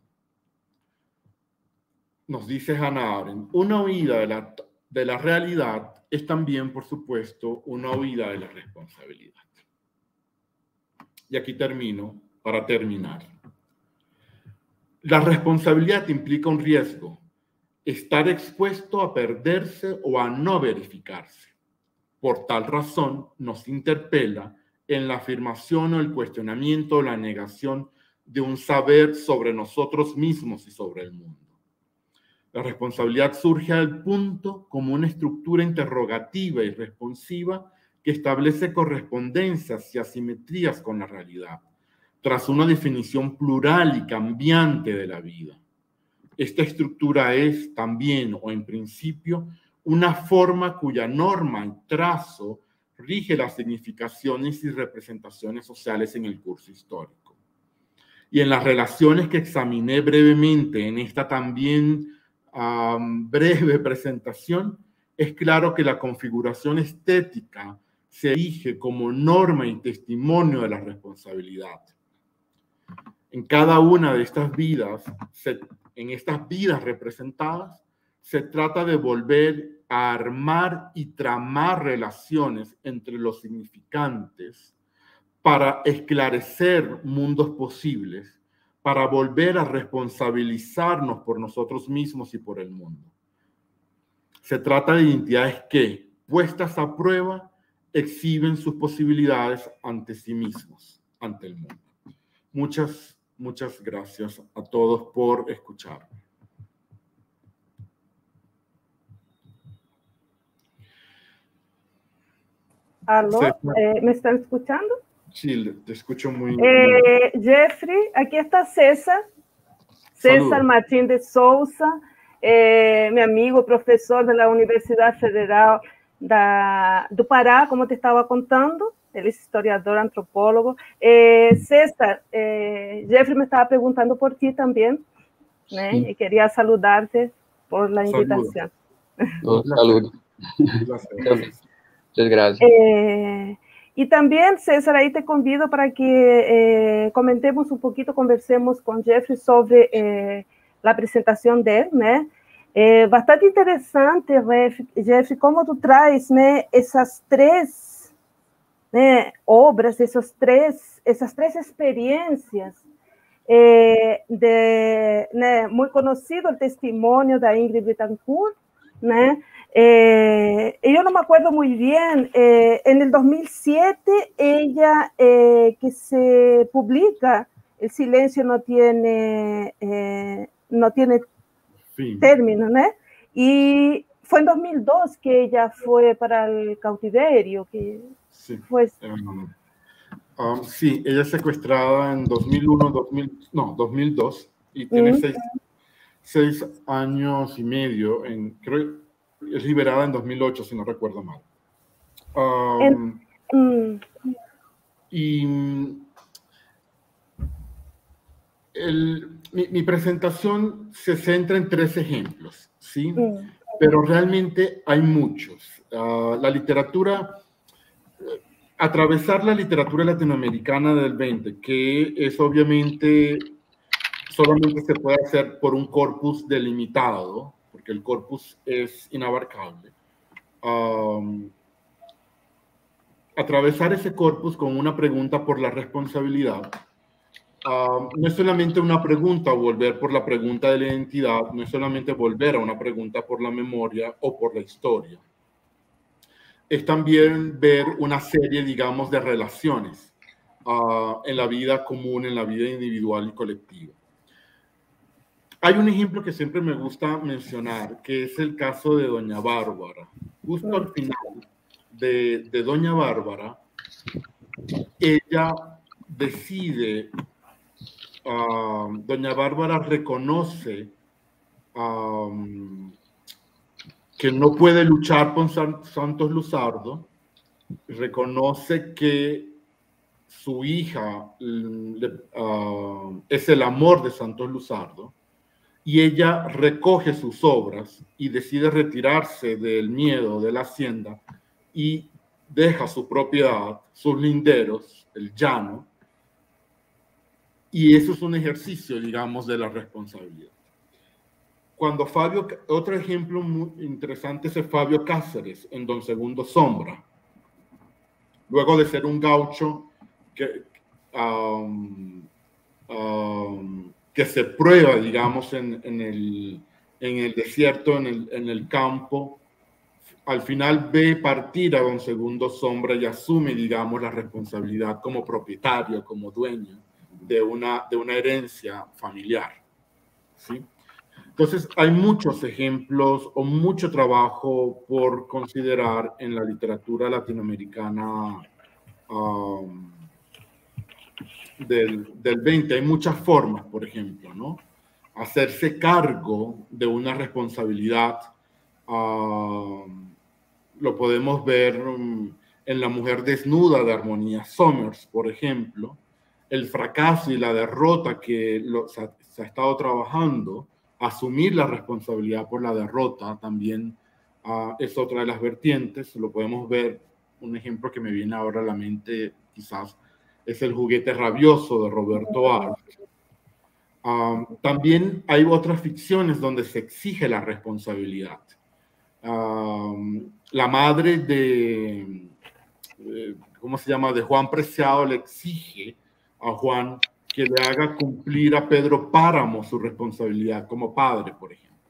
Nos dice Hannah Arendt, una huida de la realidad es también, por supuesto, una huida de la responsabilidad. Y aquí termino para terminar. La responsabilidad implica un riesgo, estar expuesto a perderse o a no verificarse. Por tal razón, nos interpela en la afirmación o el cuestionamiento o la negación de un saber sobre nosotros mismos y sobre el mundo. La responsabilidad surge al punto como una estructura interrogativa y responsiva que establece correspondencias y asimetrías con la realidad, tras una definición plural y cambiante de la vida. Esta estructura es también, o en principio, una forma cuya norma y trazo rige las significaciones y representaciones sociales en el curso histórico. Y en las relaciones que examiné brevemente en esta también breve presentación, es claro que la configuración estética se erige como norma y testimonio de la responsabilidad. En cada una de estas vidas, en estas vidas representadas, se trata de volver a armar y tramar relaciones entre los significantes para esclarecer mundos posibles, para volver a responsabilizarnos por nosotros mismos y por el mundo. Se trata de identidades que, puestas a prueba, exhiben sus posibilidades ante sí mismos, ante el mundo. Muchas gracias a todos por escuchar. ¿Aló? ¿Me están escuchando? Sí, te escucho muy... Jeffrey, aquí está César Saludos. Martín de Souza, meu amigo, professor da Universidade Federal do Pará, como te estava contando. Ele é historiador, antropólogo. César, Jeffrey me estava perguntando por ti também, né? E queria saludar-te por la invitação. Saludo. Muchas gracias. E também, César, aí te convido para que comentemos um pouquinho, conversemos com Jeffrey sobre a apresentação dele, né? Bastante interessante, Jeffrey, como tu traz, né, essas três, né, obras, essas três experiências, né, muito conhecido o testemunho da Ingrid Betancourt, né? Eu não me acuerdo muito bem, en el 2007 ella que se publica El silencio no tiene término, ¿no? Y fue en 2002 que ella fue para el cautiverio. Que sí. Fue... sí, ella es secuestrada en 2002 y tiene 6 años y medio, creo es liberada en 2008, si no recuerdo mal. Y mi presentación se centra en 3 ejemplos, ¿sí? Pero realmente hay muchos. La literatura, atravesar la literatura latinoamericana del 20, que es obviamente, solamente se puede hacer por un corpus delimitado, porque el corpus es inabarcable. Atravesar ese corpus con una pregunta por la responsabilidad no es solamente una pregunta, volver por la pregunta de la identidad, no es solamente volver a una pregunta por la memoria o por la historia. Es también ver una serie, digamos, de relaciones en la vida común, en la vida individual y colectiva. Hay un ejemplo que siempre me gusta mencionar, que es el caso de Doña Bárbara. Justo al final de Doña Bárbara, ella decide, Doña Bárbara reconoce que no puede luchar con Santos Luzardo, reconoce que su hija es el amor de Santos Luzardo, y ella recoge sus obras y decide retirarse del miedo de la hacienda y deja su propiedad, sus linderos, el llano, y eso es un ejercicio, digamos, de la responsabilidad. Cuando otro ejemplo muy interesante es Fabio Cáceres en Don Segundo Sombra. Luego de ser un gaucho que se prueba, digamos, en el desierto, en el campo, al final ve partir a Don Segundo Sombra y asume, digamos, la responsabilidad como propietario, como dueño de una herencia familiar, ¿sí? Entonces, hay muchos ejemplos o mucho trabajo por considerar en la literatura latinoamericana del 20. Hay muchas formas, por ejemplo, ¿no? Hacerse cargo de una responsabilidad. Lo podemos ver en La mujer desnuda de Armonía Somers, por ejemplo. El fracaso y la derrota que se ha estado trabajando, asumir la responsabilidad por la derrota también es otra de las vertientes. Lo podemos ver, un ejemplo que me viene ahora a la mente quizás es El juguete rabioso de Roberto Arlt. También hay otras ficciones donde se exige la responsabilidad. La madre de ¿cómo se llama? De Juan Preciado le exige a Juan que le haga cumplir a Pedro Páramo su responsabilidad como padre, por ejemplo.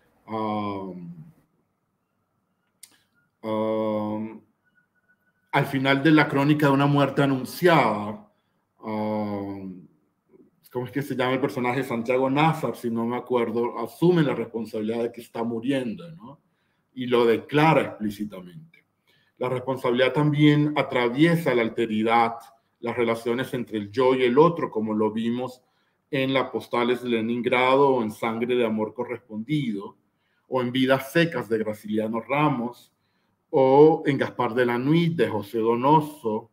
Al final de la crónica de una muerte anunciada, ¿cómo es que se llama el personaje? Santiago Nazar, si no me acuerdo, asume la responsabilidad de que está muriendo, ¿no? Y lo declara explícitamente. La responsabilidad también atraviesa la alteridad, las relaciones entre el yo y el otro, como lo vimos en las postales de Leningrado, o en Sangre de Amor Correspondido, o en Vidas Secas de Graciliano Ramos, o en Gaspar de la Nuit de José Donoso,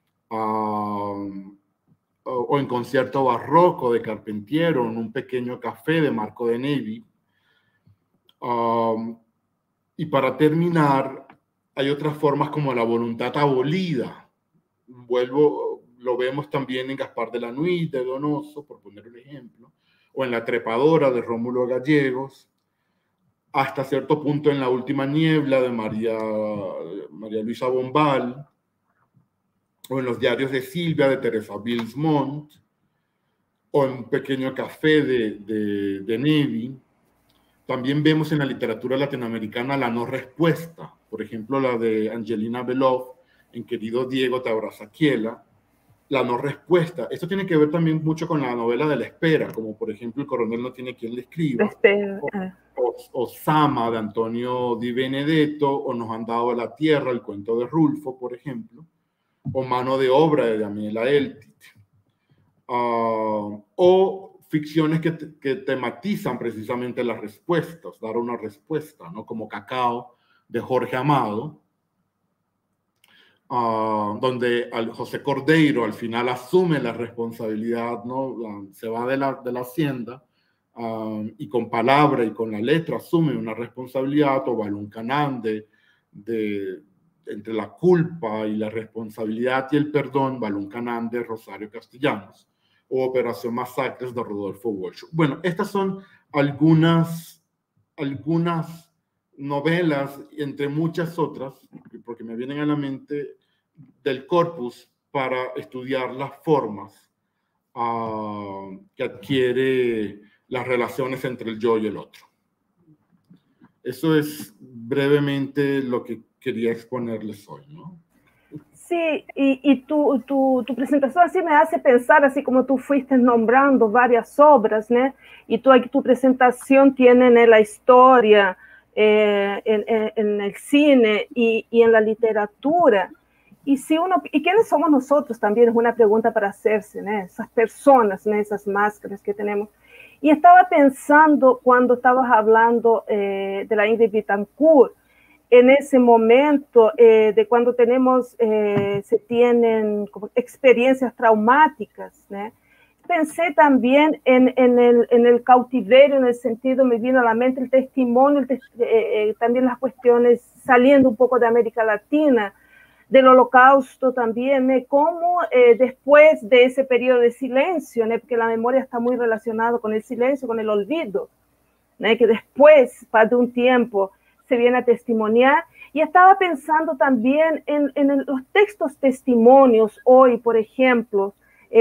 o en Concierto Barroco de Carpentier, o en Un Pequeño Café de Marco de Nevi. Y para terminar, hay otras formas como la voluntad abolida. Lo vemos también en Gaspar de la Nuit de Donoso, por poner un ejemplo, o en La Trepadora de Rómulo Gallegos, hasta cierto punto en La Última Niebla de María Luisa Bombal, o en Los Diarios de Silvia de Teresa Bilsmont, o en Un Pequeño Café de Nevi. También vemos en la literatura latinoamericana la no respuesta, por ejemplo la de Angelina Beloff en Querido Diego, te abraza Kiela, la no respuesta. Esto tiene que ver también mucho con la novela de la espera, como por ejemplo El coronel no tiene quien le escriba, o Sama de Antonio Di Benedetto, o Nos han dado la tierra, el cuento de Rulfo, por ejemplo, o Mano de obra de Daniela Eltit, o ficciones que tematizan precisamente las respuestas, dar una respuesta, ¿no? Como Cacao de Jorge Amado, donde José Cordeiro al final asume la responsabilidad, ¿no? Se va de la hacienda y con palabra y con la letra asume una responsabilidad, o Balún Canán entre la culpa y la responsabilidad y el perdón, Balún Canán de Rosario Castellanos, o Operación Masacres de Rodolfo Walsh. Bueno, estas son algunas novelas, entre muchas otras, porque me vienen a la mente, del corpus para estudiar las formas que adquiere las relaciones entre el yo y el otro. Eso es brevemente lo que quería exponerles hoy, ¿no? Sí, y tu presentación así me hace pensar, así como tú fuiste nombrando varias obras, ¿no? Y tu presentación tiene, ¿no?, la historia en el cine y en la literatura. ¿Y quiénes somos nosotros? También es una pregunta para hacerse, ¿no? Esas personas, ¿no?, esas máscaras que tenemos. Y estaba pensando, cuando estabas hablando de la Ingrid Betancourt, en ese momento de cuando se tienen como experiencias traumáticas, ¿no? Pensé también en el cautiverio, en el sentido, me vino a la mente el testimonio, también las cuestiones saliendo un poco de América Latina, del Holocausto también, ¿no? Cómo después de ese periodo de silencio, ¿no?, porque la memoria está muy relacionada con el silencio, con el olvido, ¿no?, que después, de un tiempo, se viene a testimoniar. Y estaba pensando también en los textos testimonios hoy, por ejemplo,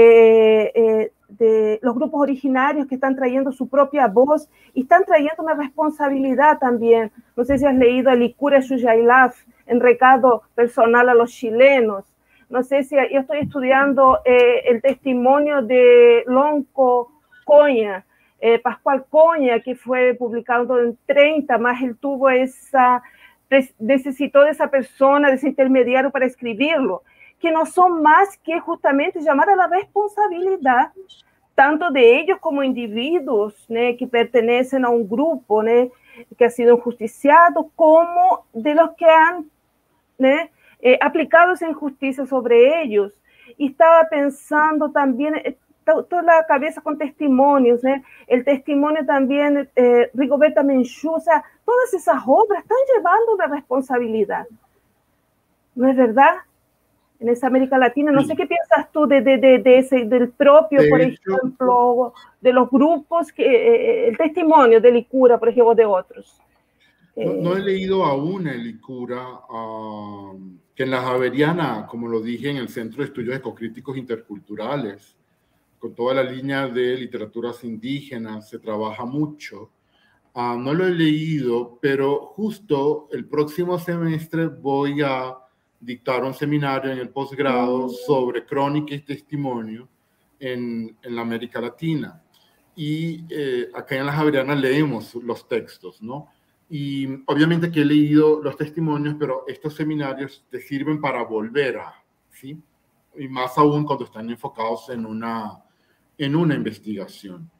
de los grupos originarios que están trayendo su propia voz y están trayendo una responsabilidad también. No sé si has leído a Licura Shuyailaf en Recado Personal a los Chilenos. No sé si yo estoy estudiando el testimonio de Lonco Coña, Pascual Coña, que fue publicado en 30, más él tuvo necesitó de esa persona, de ese intermediario para escribirlo, que no son más que justamente llamar a la responsabilidad, tanto de ellos como individuos, ¿no?, que pertenecen a un grupo, ¿no?, que ha sido justiciado, como de los que han, ¿no?, aplicado esa injusticia sobre ellos. Y estaba pensando también, toda la cabeza con testimonios, ¿no?, el testimonio también, Rigoberta Menchú, o sea, todas esas obras están llevando una responsabilidad, ¿no es verdad? En esa América Latina, no sé qué piensas tú del propio, por ejemplo, de los grupos, el testimonio de Licura, por ejemplo, de otros. No he leído aún el Licura, que en la Javeriana, como lo dije, en el Centro de Estudios Ecocríticos Interculturales, con toda la línea de literaturas indígenas, se trabaja mucho. No lo he leído, pero justo el próximo semestre voy a dictar un seminario en el posgrado sobre crónica y testimonio en la América Latina. Y acá en la Javeriana leemos los textos, ¿no? Y obviamente que he leído los testimonios, pero estos seminarios te sirven para volver a, ¿sí?, y más aún cuando están enfocados en una investigación.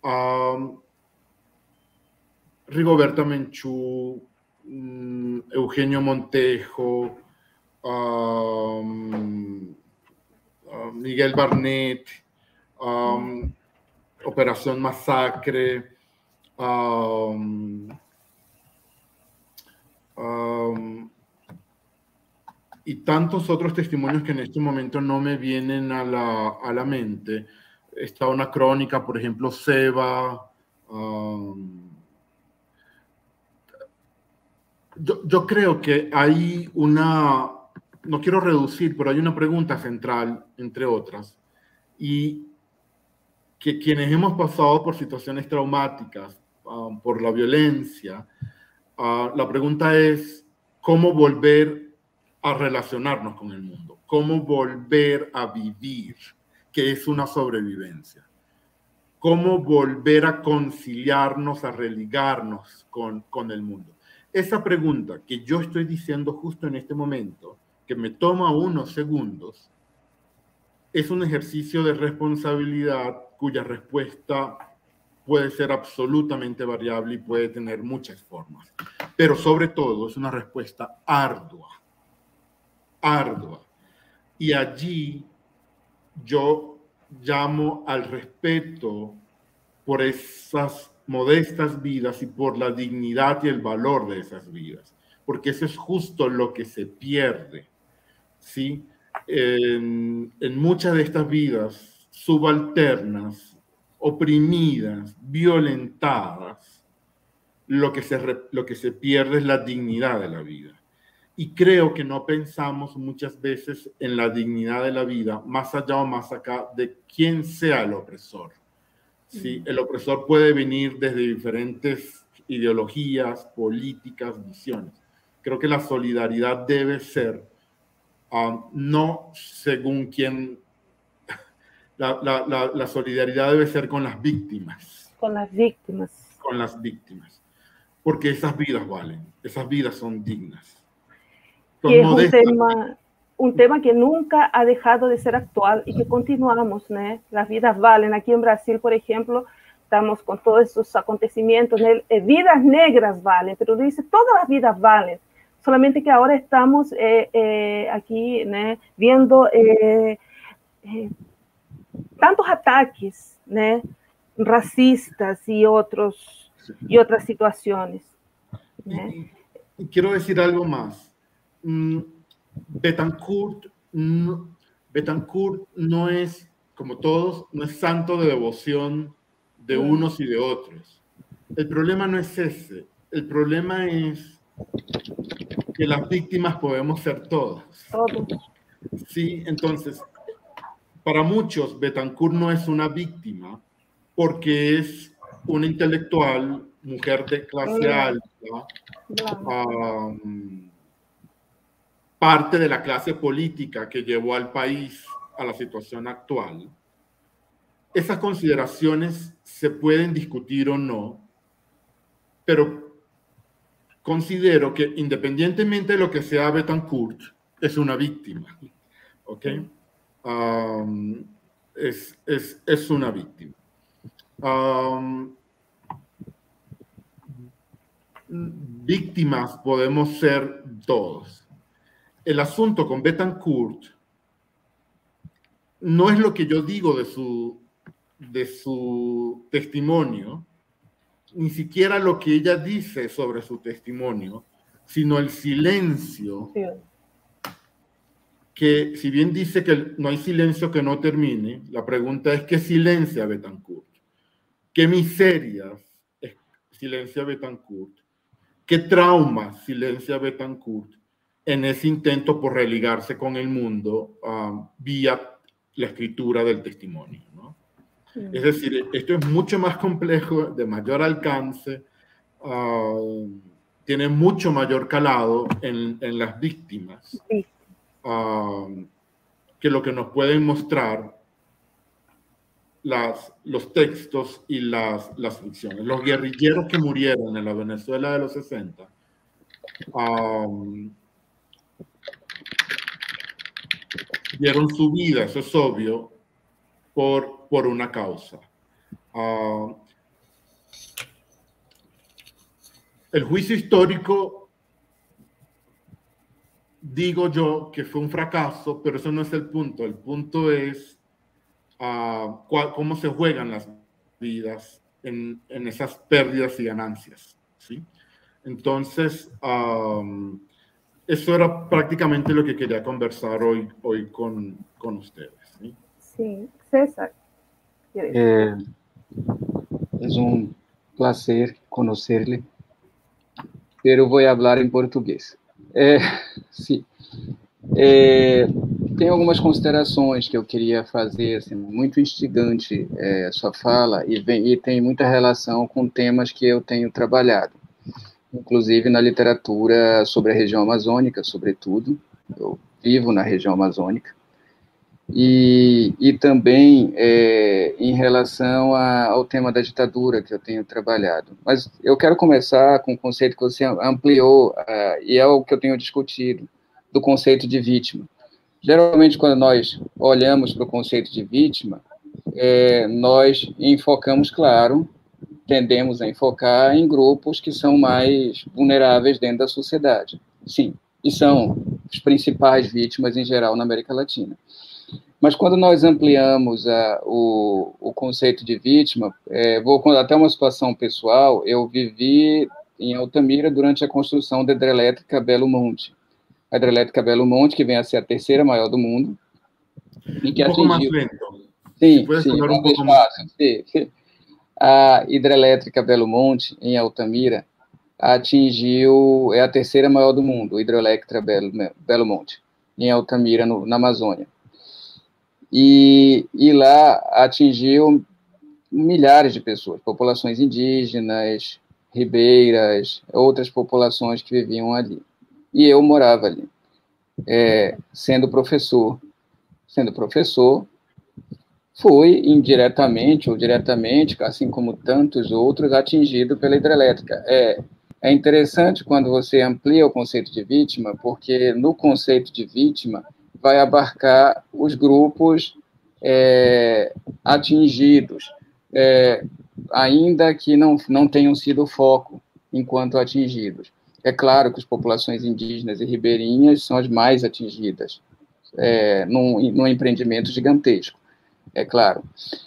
Rigoberta Menchú, Eugenio Montejo, Miguel Barnett, Operación Masacre, y tantos otros testimonios que en este momento no me vienen a la mente. Está una crónica, por ejemplo, Seba. Yo creo que hay una, no quiero reducir, pero hay una pregunta central, entre otras, y que quienes hemos pasado por situaciones traumáticas, por la violencia, la pregunta es cómo volver a relacionarnos con el mundo, cómo volver a vivir, que es una sobrevivencia, cómo volver a conciliarnos, a religarnos con el mundo. Esa pregunta que yo estoy diciendo justo en este momento, que me toma unos segundos, es un ejercicio de responsabilidad cuya respuesta puede ser absolutamente variable y puede tener muchas formas. Pero sobre todo es una respuesta ardua. Y allí yo llamo al respeto por esas modestas vidas y por la dignidad y el valor de esas vidas, porque eso es justo lo que se pierde, ¿sí? En muchas de estas vidas subalternas, oprimidas, violentadas, lo que se pierde es la dignidad de la vida. Y creo que no pensamos muchas veces en la dignidad de la vida, más allá o más acá de quién sea el opresor. ¿Sí? El opresor puede venir desde diferentes ideologías, políticas, visiones. Creo que la solidaridad debe ser no según quién, la solidaridad debe ser con las víctimas. Con las víctimas. Con las víctimas. Porque esas vidas valen, esas vidas son dignas. Que es un tema que nunca ha dejado de ser actual y que continuamos, ¿no? Las vidas valen. Aquí en Brasil, por ejemplo, estamos con todos esos acontecimientos, ¿no? Vidas negras valen, pero dice, todas las vidas valen. Solamente que ahora estamos aquí, ¿no? Viendo tantos ataques, ¿no? Racistas y otras situaciones, ¿no? Y quiero decir algo más. Betancourt no es, como todos, no es santo de devoción de unos y de otros. El problema no es ese. El problema es que las víctimas podemos ser todas. Sí, entonces, para muchos, Betancourt no es una víctima porque es una intelectual, mujer de clase alta, parte de la clase política que llevó al país a la situación actual. Esas consideraciones se pueden discutir o no, pero considero que independientemente de lo que sea Betancourt, es una víctima. ¿Ok? Es una víctima. Víctimas podemos ser todos. El asunto con Betancourt no es lo que yo digo de su testimonio, ni siquiera lo que ella dice sobre su testimonio, sino el silencio, que si bien dice que no hay silencio que no termine, la pregunta es ¿qué silencia Betancourt? ¿Qué miserias silencia Betancourt? ¿Qué traumas silencia Betancourt en ese intento por religarse con el mundo vía la escritura del testimonio, ¿no? Es decir, esto es mucho más complejo, de mayor alcance, tiene mucho mayor calado en las víctimas que lo que nos pueden mostrar los textos y las ficciones. Los guerrilleros que murieron en la Venezuela de los 60 dieron su vida, eso es obvio, por una causa. El juicio histórico, digo yo que fue un fracaso, pero eso no es el punto. El punto es cómo se juegan las vidas en esas pérdidas y ganancias, ¿sí? Entonces, eso era prácticamente lo que quería conversar hoy con ustedes, ¿sí? Sí, César. Es un placer conocerle, pero voy a hablar en portugués. Sim. Tem algumas considerações que eu queria fazer, assim, muito instigante a sua fala, e tem muita relação com temas que eu tenho trabalhado, inclusive na literatura sobre a região amazônica, sobretudo. Eu vivo na região amazônica. E também em relação ao tema da ditadura que eu tenho trabalhado. Mas eu quero começar com um conceito que você ampliou, e é o que eu tenho discutido, do conceito de vítima. Geralmente, quando nós olhamos para o conceito de vítima, nós enfocamos, claro, tendemos a enfocar em grupos que são mais vulneráveis dentro da sociedade. Sim, e são as principais vítimas, em geral, na América Latina. Mas quando nós ampliamos o conceito de vítima, vou contar até uma situação pessoal. Eu vivi em Altamira durante a construção da hidrelétrica Belo Monte. A hidrelétrica Belo Monte, que vem a ser a terceira maior do mundo. E que atingiu... Sim, sim. A hidrelétrica Belo Monte, em Altamira, é a terceira maior do mundo, a hidrelétrica Belo Monte, em Altamira, na Amazônia. E lá atingiu milhares de pessoas, populações indígenas, ribeiras, outras populações que viviam ali. E eu morava ali, sendo professor. Sendo professor, fui indiretamente ou diretamente, assim como tantos outros, atingido pela hidrelétrica. É interessante quando você amplia o conceito de vítima, porque no conceito de vítima vai abarcar os grupos atingidos, ainda que não tenham sido o foco enquanto atingidos. É claro que as populações indígenas e ribeirinhas são as mais atingidas, num empreendimento gigantesco, é claro.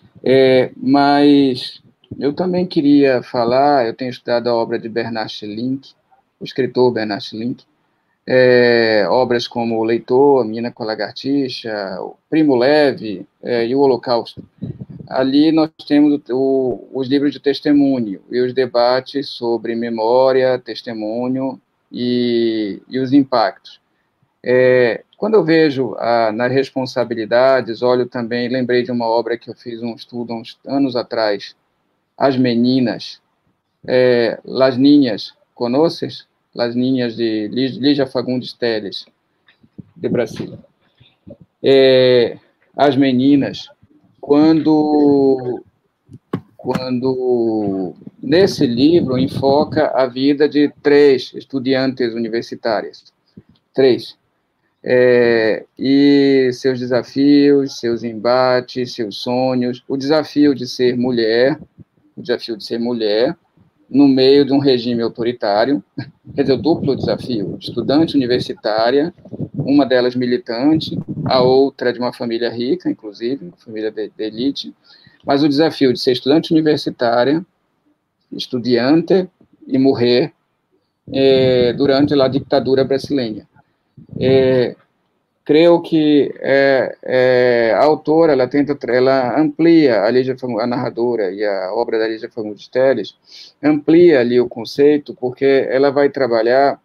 Mas eu também queria falar, eu tenho estudado a obra de Bernard Schlink, o escritor Bernard Schlink, obras como O Leitor, A Menina com a Lagartixa, o Primo Levi e o Holocausto. Ali nós temos os livros de testemunho e os debates sobre memória, testemunho e os impactos. Quando eu vejo nas responsabilidades, olho também, lembrei de uma obra que eu fiz um estudo há uns anos atrás, As Meninas, Las Niñas, ¿conoces? Las Niñas, de Lígia Fagundes Telles, de Brasília. As Meninas, quando nesse livro enfoca a vida de 3 estudantes universitárias, 3, e seus desafios, seus embates, seus sonhos, o desafio de ser mulher, no meio de um regime autoritário, quer dizer, o duplo desafio, estudante universitária, uma delas militante, a outra de uma família rica, inclusive, uma família de elite, mas o desafio de ser estudante universitária, estudiante, e morrer durante a ditadura brasileira. Creio que a autora, ela amplia, a narradora e a obra da Lígia Fagundes Telles, amplia ali o conceito, porque ela vai trabalhar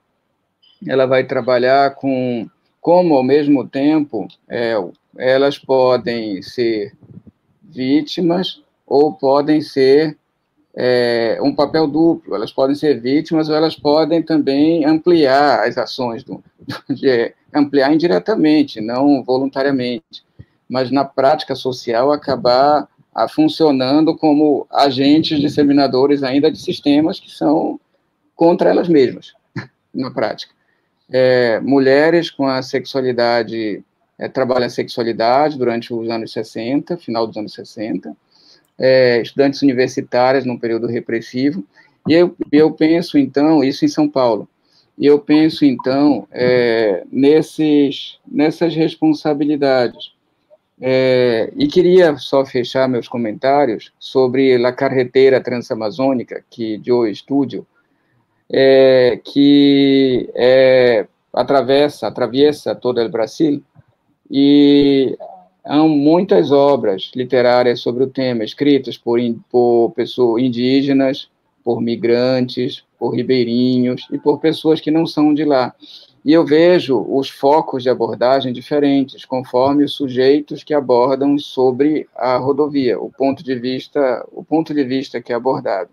com como, ao mesmo tempo, elas podem ser vítimas ou podem ser um papel duplo, elas podem ser vítimas ou elas podem também ampliar as ações, ampliar indiretamente, não voluntariamente, mas na prática social acabar funcionando como agentes disseminadores ainda de sistemas que são contra elas mesmas, na prática. Mulheres com a sexualidade trabalha a sexualidade durante os anos 60, final dos anos 60, estudantes universitárias num período repressivo, e eu penso, então, isso em São Paulo, e eu penso, então, nessas responsabilidades. E queria só fechar meus comentários sobre a carretera transamazônica que eu estudo, que atraviessa todo o Brasil, e há muitas obras literárias sobre o tema, escritas por pessoas indígenas, por migrantes, por ribeirinhos e por pessoas que não são de lá. E eu vejo os focos de abordagem diferentes, conforme os sujeitos que abordam sobre a rodovia, o ponto de vista que é abordado.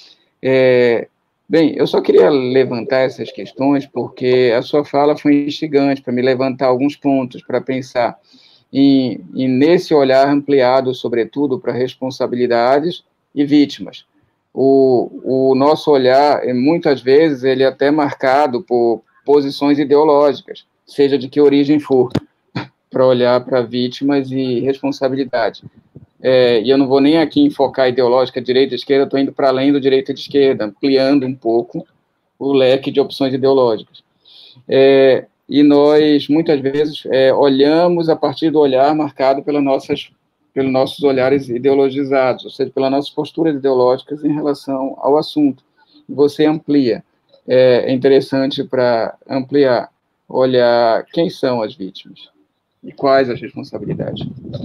Bem, eu só queria levantar essas questões porque a sua fala foi instigante para me levantar alguns pontos para pensar e nesse olhar ampliado, sobretudo, para responsabilidades e vítimas. O nosso olhar, muitas vezes, ele é até marcado por posições ideológicas, seja de que origem for, para olhar para vítimas e responsabilidade. E eu não vou nem aqui enfocar ideológica, direita e esquerda, estou indo para além do direita e de esquerda, ampliando um pouco o leque de opções ideológicas. E nós, muitas vezes, olhamos a partir do olhar marcado pelos nossos olhares ideologizados, ou seja, pelas nossas posturas ideológicas em relação ao assunto. Você amplia. É interessante para ampliar, olhar quem são as vítimas e quais as responsabilidades.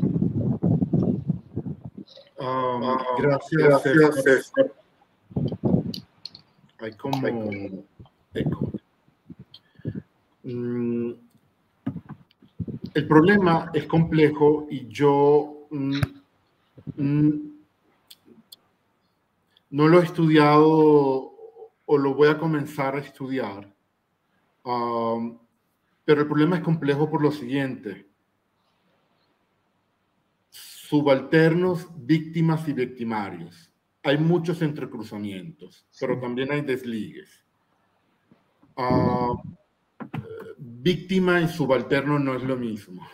Gracias, César. Hay como eco. El problema es complejo y yo no lo he estudiado o lo voy a comenzar a estudiar, pero el problema es complejo por lo siguiente. Subalternos, víctimas y victimarios. Hay muchos entrecruzamientos, pero también hay desligues. Víctima y subalterno no es lo mismo.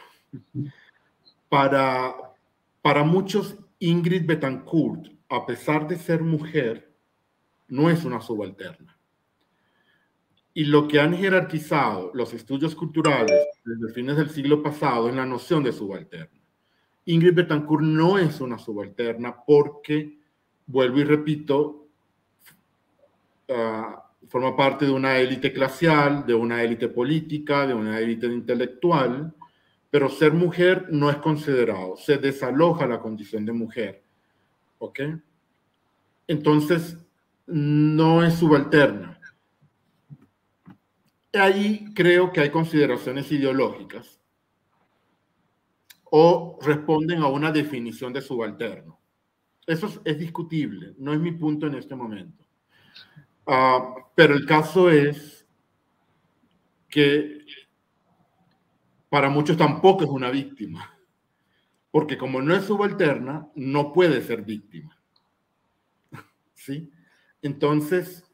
Para muchos, Ingrid Betancourt, a pesar de ser mujer, no es una subalterna. Y lo que han jerarquizado los estudios culturales desde fines del siglo pasado es la noción de subalterna. Ingrid Betancourt no es una subalterna porque, vuelvo y repito, forma parte de una élite clasial, de una élite política, de una élite intelectual, pero ser mujer no es considerado, se desaloja la condición de mujer, ¿ok? Entonces, no es subalterna. Ahí creo que hay consideraciones ideológicas o responden a una definición de subalterno. Eso es discutible, no es mi punto en este momento. Pero el caso es que para muchos tampoco es una víctima, porque como no es subalterna, no puede ser víctima. ¿Sí? Entonces,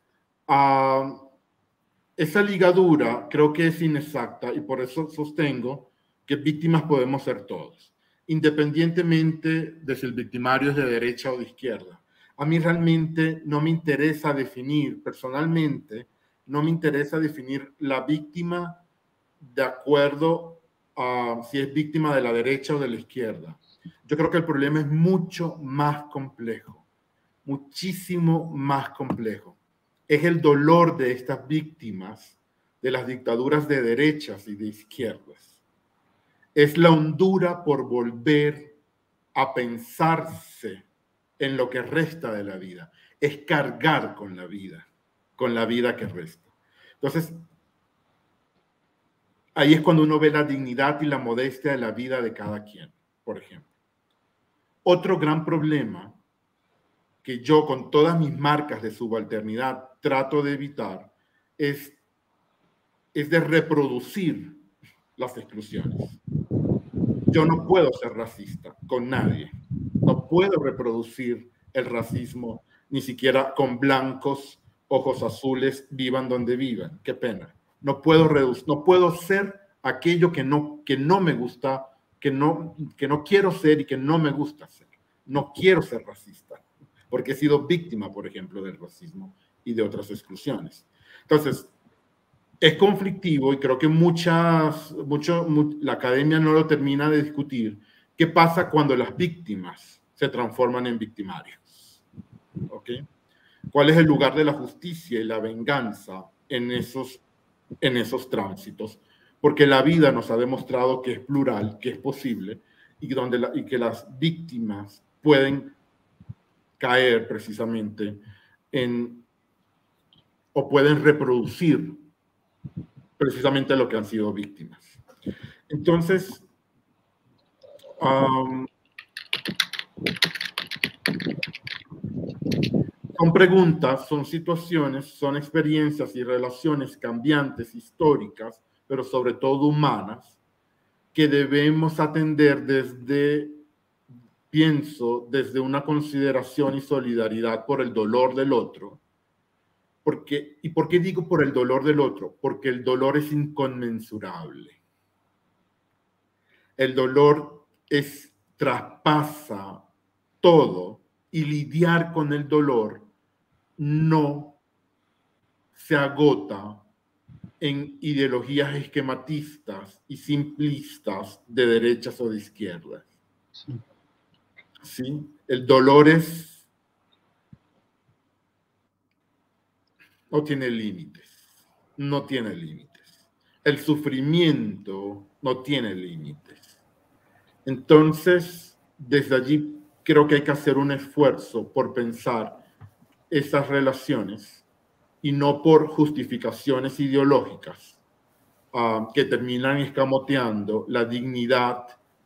esa ligadura creo que es inexacta y por eso sostengo que víctimas podemos ser todos, independientemente de si el victimario es de derecha o de izquierda. A mí realmente no me interesa definir, personalmente, no me interesa definir la víctima de acuerdo a si es víctima de la derecha o de la izquierda. Yo creo que el problema es mucho más complejo, muchísimo más complejo. Es el dolor de estas víctimas de las dictaduras de derechas y de izquierdas. Es la hondura por volver a pensarse en lo que resta de la vida. Es cargar con la vida que resta. Entonces, ahí es cuando uno ve la dignidad y la modestia de la vida de cada quien, por ejemplo. Otro gran problema que yo con todas mis marcas de subalternidad trato de evitar es de reproducir las exclusiones. Yo no puedo ser racista con nadie. No puedo reproducir el racismo ni siquiera con blancos, ojos azules, vivan donde vivan. Qué pena. No puedo ser aquello que no me gusta, que no quiero ser y que no me gusta ser. No quiero ser racista, porque he sido víctima, por ejemplo, del racismo y de otras exclusiones. Entonces, es conflictivo y creo que la academia no lo termina de discutir. ¿Qué pasa cuando las víctimas se transforman en victimarios? ¿Ok? ¿Cuál es el lugar de la justicia y la venganza en esos tránsitos? Porque la vida nos ha demostrado que es plural, que es posible, y que las víctimas pueden caer precisamente o pueden reproducir precisamente lo que han sido víctimas. Entonces, son preguntas, son situaciones, son experiencias y relaciones cambiantes, históricas, pero sobre todo humanas, que debemos atender desde una consideración y solidaridad por el dolor del otro. ¿Y por qué digo por el dolor del otro? Porque el dolor es inconmensurable. El dolor traspasa todo, y lidiar con el dolor no se agota en ideologías esquematistas y simplistas de derechas o de izquierdas. ¿Sí? El dolor no tiene límites. No tiene límites. El sufrimiento no tiene límites. Entonces, desde allí creo que hay que hacer un esfuerzo por pensar esas relaciones y no por justificaciones ideológicas que terminan escamoteando la dignidad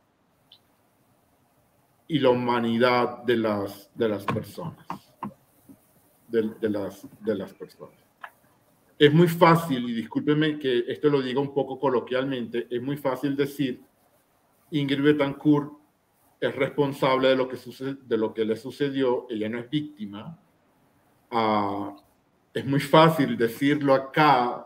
y la humanidad de las personas. De las personas. Es muy fácil, y discúlpenme que esto lo diga un poco coloquialmente, es muy fácil decir Ingrid Betancourt es responsable de lo que le sucedió, ella no es víctima. Es muy fácil decirlo acá,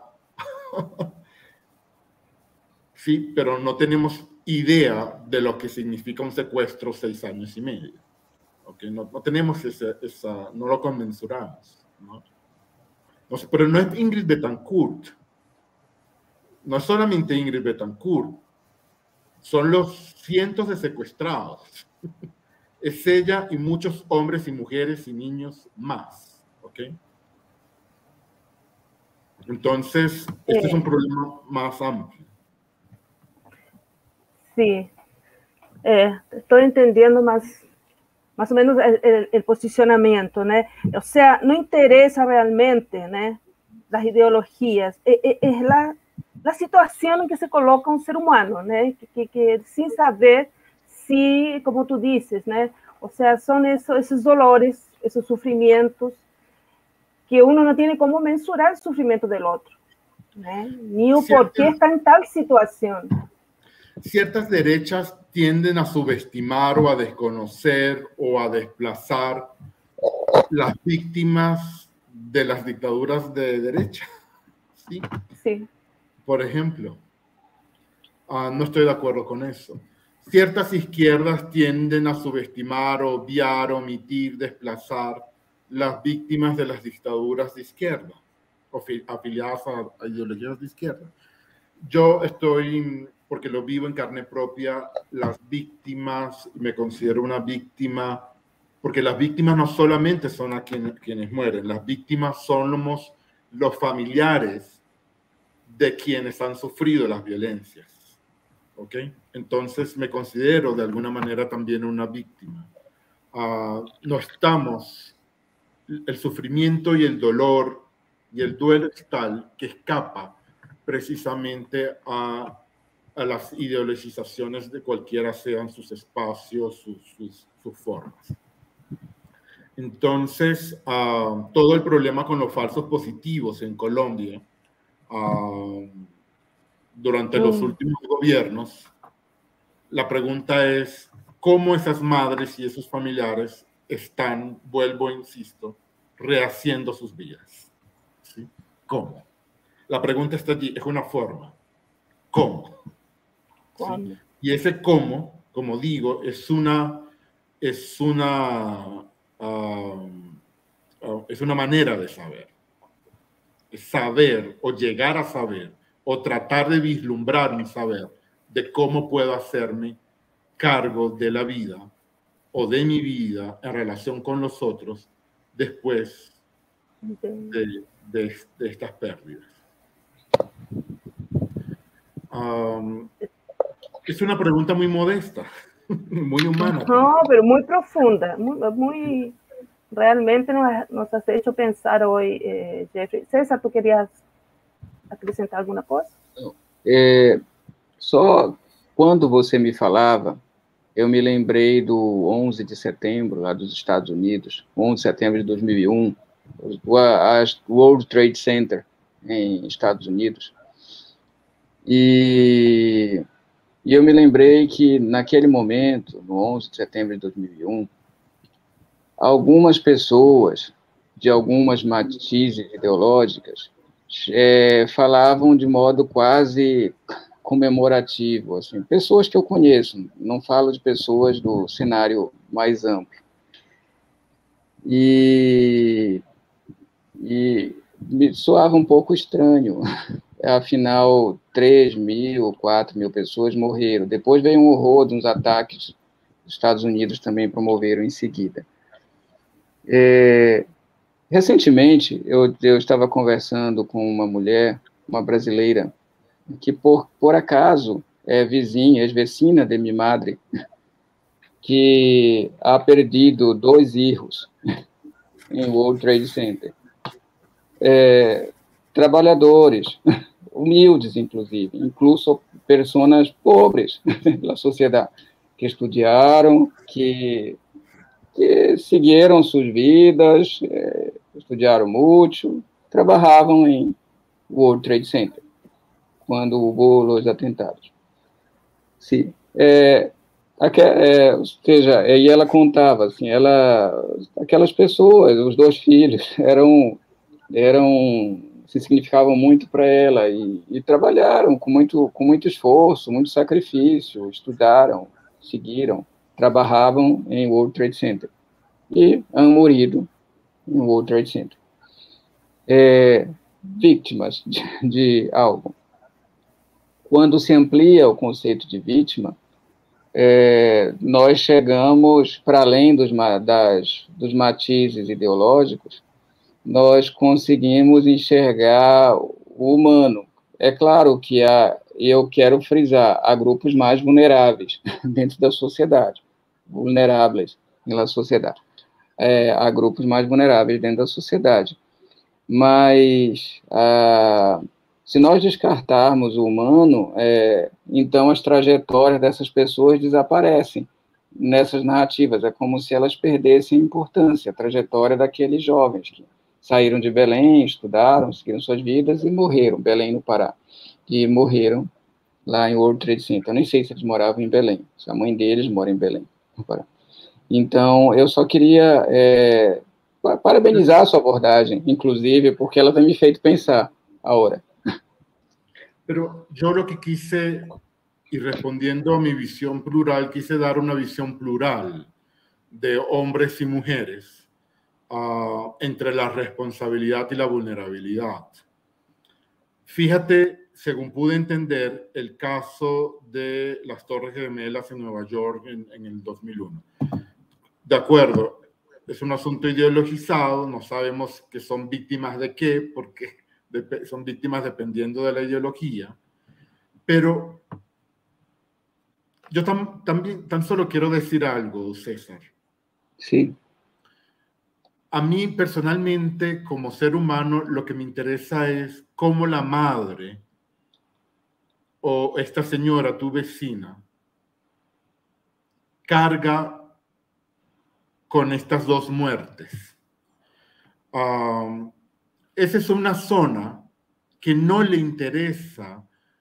sí, pero no tenemos idea de lo que significa un secuestro 6 años y medio. Okay, no tenemos no lo conmensuramos, ¿no? Pero no es Ingrid Betancourt, no es solamente Ingrid Betancourt, son los cientos de secuestrados. Es ella y muchos hombres y mujeres y niños más, ¿ok? Entonces, este es un problema más amplio. Sí, estoy entendiendo más o menos el posicionamiento, ¿no? O sea, no interesa realmente, ¿no?, las ideologías, es la situación en que se coloca un ser humano, ¿no?, que sin saber si, como tú dices, ¿no?, o sea, son esos dolores, esos sufrimientos, que uno no tiene cómo mensurar el sufrimiento del otro, ¿no?, ni o por qué está en tal situación. Ciertas derechas tienden a subestimar o a desconocer o a desplazar las víctimas de las dictaduras de derecha. ¿Sí? Sí. Por ejemplo, no estoy de acuerdo con eso. Ciertas izquierdas tienden a subestimar, obviar, omitir, desplazar las víctimas de las dictaduras de izquierda, afiliadas a ideologías de izquierda. Yo estoy, porque lo vivo en carne propia, las víctimas, me considero una víctima, porque las víctimas no solamente son a quienes mueren, las víctimas somos los familiares de quienes han sufrido las violencias. ¿Ok? Entonces me considero de alguna manera también una víctima. No estamos, el sufrimiento y el dolor y el duelo es tal que escapa precisamente a las ideologizaciones de cualquiera sean sus espacios, sus formas. Entonces, todo el problema con los falsos positivos en Colombia, durante los últimos gobiernos, la pregunta es, ¿cómo esas madres y esos familiares están, vuelvo, insisto, rehaciendo sus vidas? ¿Sí? ¿Cómo? La pregunta está allí, es una forma. ¿Cómo? ¿Cómo? ¿sí? Y ese cómo, como digo, es una manera de saber. Es saber o llegar a saber o tratar de vislumbrar mi saber de cómo puedo hacerme cargo de la vida o de mi vida en relación con los otros después de estas pérdidas. Es una pregunta muy modesta, muy humana. No, pero muy profunda, muy realmente nos has hecho pensar hoy, Jeffrey. César, ¿tú querías acrescentar alguma coisa? Só quando você me falava, eu me lembrei do 11 de setembro, lá dos Estados Unidos, 11 de setembro de 2001, a World Trade Center, em Estados Unidos. E eu me lembrei que, naquele momento, no 11 de setembro de 2001, algumas pessoas, de algumas matizes ideológicas, falavam de modo quase comemorativo, assim, pessoas que eu conheço, não falo de pessoas do cenário mais amplo. E me soava um pouco estranho. Afinal, 3.000, 4.000 pessoas morreram. Depois veio um horror de uns ataques os Estados Unidos também promoveram em seguida. Recentemente, eu estava conversando com uma mulher, uma brasileira, que por acaso é vizinha, ex-vecina de minha madre, que ha perdido 2 filhos em World Trade Center. Trabalhadores, humildes, incluso pessoas pobres da sociedade, que estudaram, que seguiram suas vidas, estudaram muito, trabalhavam em World Trade Center, quando houve os atentados. Sim. Ou seja, e ela contava, assim, aquelas pessoas, os 2 filhos, se significavam muito para ela e trabalharam com muito esforço, muito sacrifício, estudaram, seguiram, trabalhavam em World Trade Center e han morrido em World Trade Center. Vítimas de algo. Quando se amplia o conceito de vítima, nós chegamos, para além dos matizes ideológicos, nós conseguimos enxergar o humano. É claro que eu quero frisar, há grupos mais vulneráveis dentro da sociedade, vulneráveis na sociedade. Há grupos mais vulneráveis dentro da sociedade. Mas, se nós descartarmos o humano, então as trajetórias dessas pessoas desaparecem nessas narrativas. É como se elas perdessem importância, a trajetória daqueles jovens que saíram de Belém, estudaram, seguiram suas vidas e morreram, Belém, no Pará. E morreram lá em World Trade Center. Eu nem sei se eles moravam em Belém. A mãe deles mora em Belém, no Pará. Então, eu só queria parabenizar a sua abordagem, inclusive, porque ela tem me feito pensar ahora. Pero yo lo que quise, y respondiendo a mi visión plural, quise dar una visión plural de hombres y mujeres entre la responsabilidad y la vulnerabilidad. Fíjate, según pude entender, el caso de las Torres Gemelas en Nueva York en el 2001. De acuerdo, es un asunto ideologizado, no sabemos que son víctimas de qué, porque son víctimas dependiendo de la ideología, pero yo tan solo quiero decir algo, César. Sí. A mí personalmente, como ser humano, lo que me interesa es cómo la madre o esta señora, tu vecina, carga con estas 2 muertes. Esa es una zona que no le interesa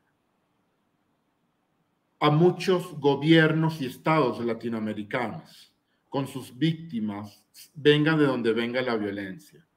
a muchos gobiernos y estados latinoamericanos con sus víctimas, vengan de donde venga la violencia.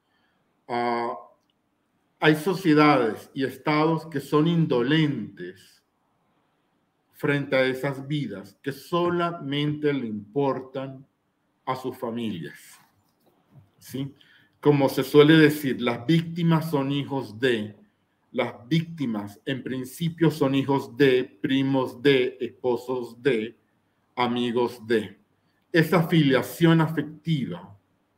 Hay sociedades y estados que son indolentes frente a esas vidas que solamente le importan a sus familias. ¿Sí? Como se suele decir, las víctimas son hijos de, las víctimas en principio son hijos de, primos de, esposos de, amigos de. Esa filiación afectiva,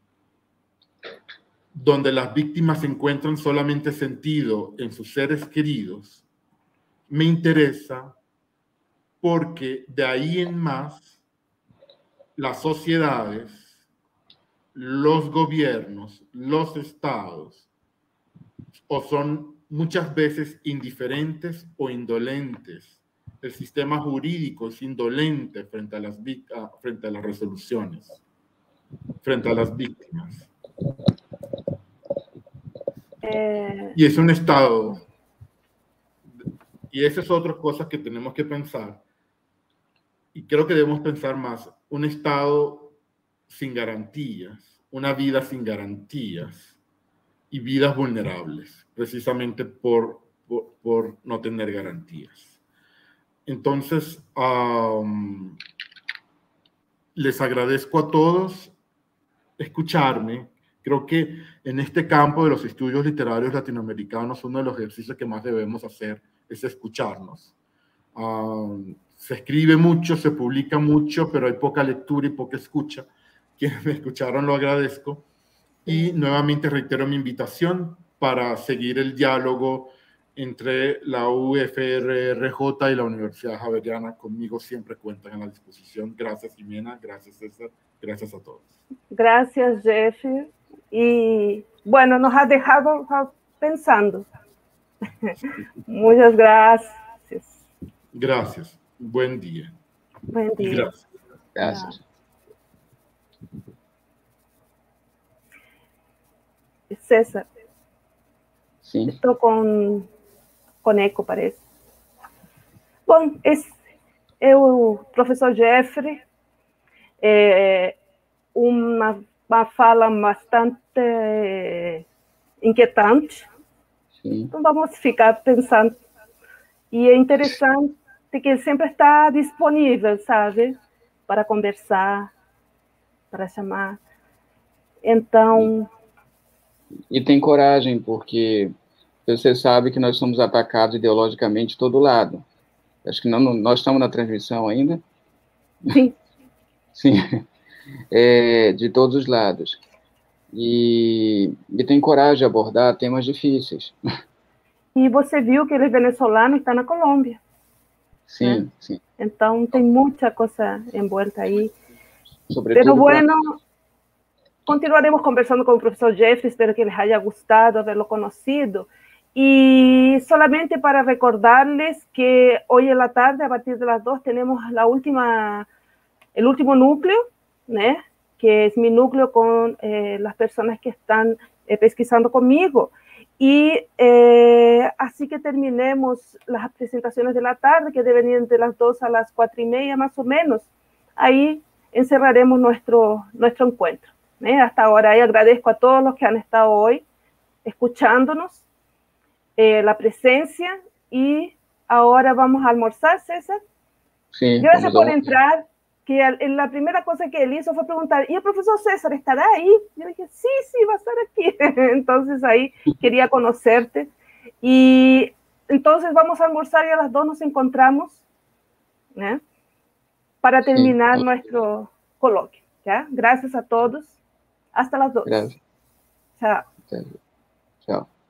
donde las víctimas encuentran solamente sentido en sus seres queridos, me interesa porque de ahí en más las sociedades, los gobiernos, los estados, o son muchas veces indiferentes o indolentes. El sistema jurídico es indolente frente a las resoluciones, frente a las víctimas. Y es un estado, y esas son otras cosas que tenemos que pensar, y creo que debemos pensar más, un estado sin garantías, una vida sin garantías y vidas vulnerables, precisamente por no tener garantías. Entonces, les agradezco a todos escucharme. Creo que en este campo de los estudios literarios latinoamericanos, uno de los ejercicios que más debemos hacer es escucharnos. Se escribe mucho, se publica mucho, pero hay poca lectura y poca escucha. Quienes me escucharon lo agradezco. Y nuevamente reitero mi invitación para seguir el diálogo entre la UFRJ y la Universidad Javeriana. Conmigo siempre cuentan en la disposición. Gracias, Jimena. Gracias, César. Gracias a todos. Gracias, Jeff. Y bueno, nos ha dejado pensando. Muchas gracias. Gracias. Buen día. Buen día. Y gracias. Gracias. César. Sim. Estou com eco, parece. Bom, esse é o professor Jeffrey. Uma fala bastante inquietante. Sim. Então, vamos ficar pensando. E é interessante que ele sempre está disponível, sabe? Para conversar, para chamar. Então... E tem coragem, porque você sabe que nós somos atacados ideologicamente de todo lado. Acho que nós estamos na transmissão ainda? Sim. Sim, de todos os lados. E tem coragem de abordar temas difíceis. E você viu que ele é venezuelano e está na Colômbia. Sim, né? sim. Então, tem muita coisa envolta aí. Sobretudo Pero bueno, continuaremos conversando con el profesor Jeffrey, espero que les haya gustado haberlo conocido. Y solamente para recordarles que hoy en la tarde, a partir de las 2, tenemos el último núcleo, ¿no? Que es mi núcleo con las personas que están pesquisando conmigo. Y así que terminemos las presentaciones de la tarde, que deben ir de las 2 a las 4:30 más o menos. Ahí encerraremos nuestro encuentro. Hasta ahora, y agradezco a todos los que han estado hoy escuchándonos, la presencia, y ahora vamos a almorzar, César. Sí, gracias por entrar, que la primera cosa que él hizo fue preguntar, ¿y el profesor César estará ahí? Yo dije, sí, va a estar aquí. Entonces ahí quería conocerte, y entonces vamos a almorzar y a las 2 nos encontramos, para terminar nuestro coloquio. ¿Ya? Gracias a todos. Hasta las 2. Gracias. Chao. Chao.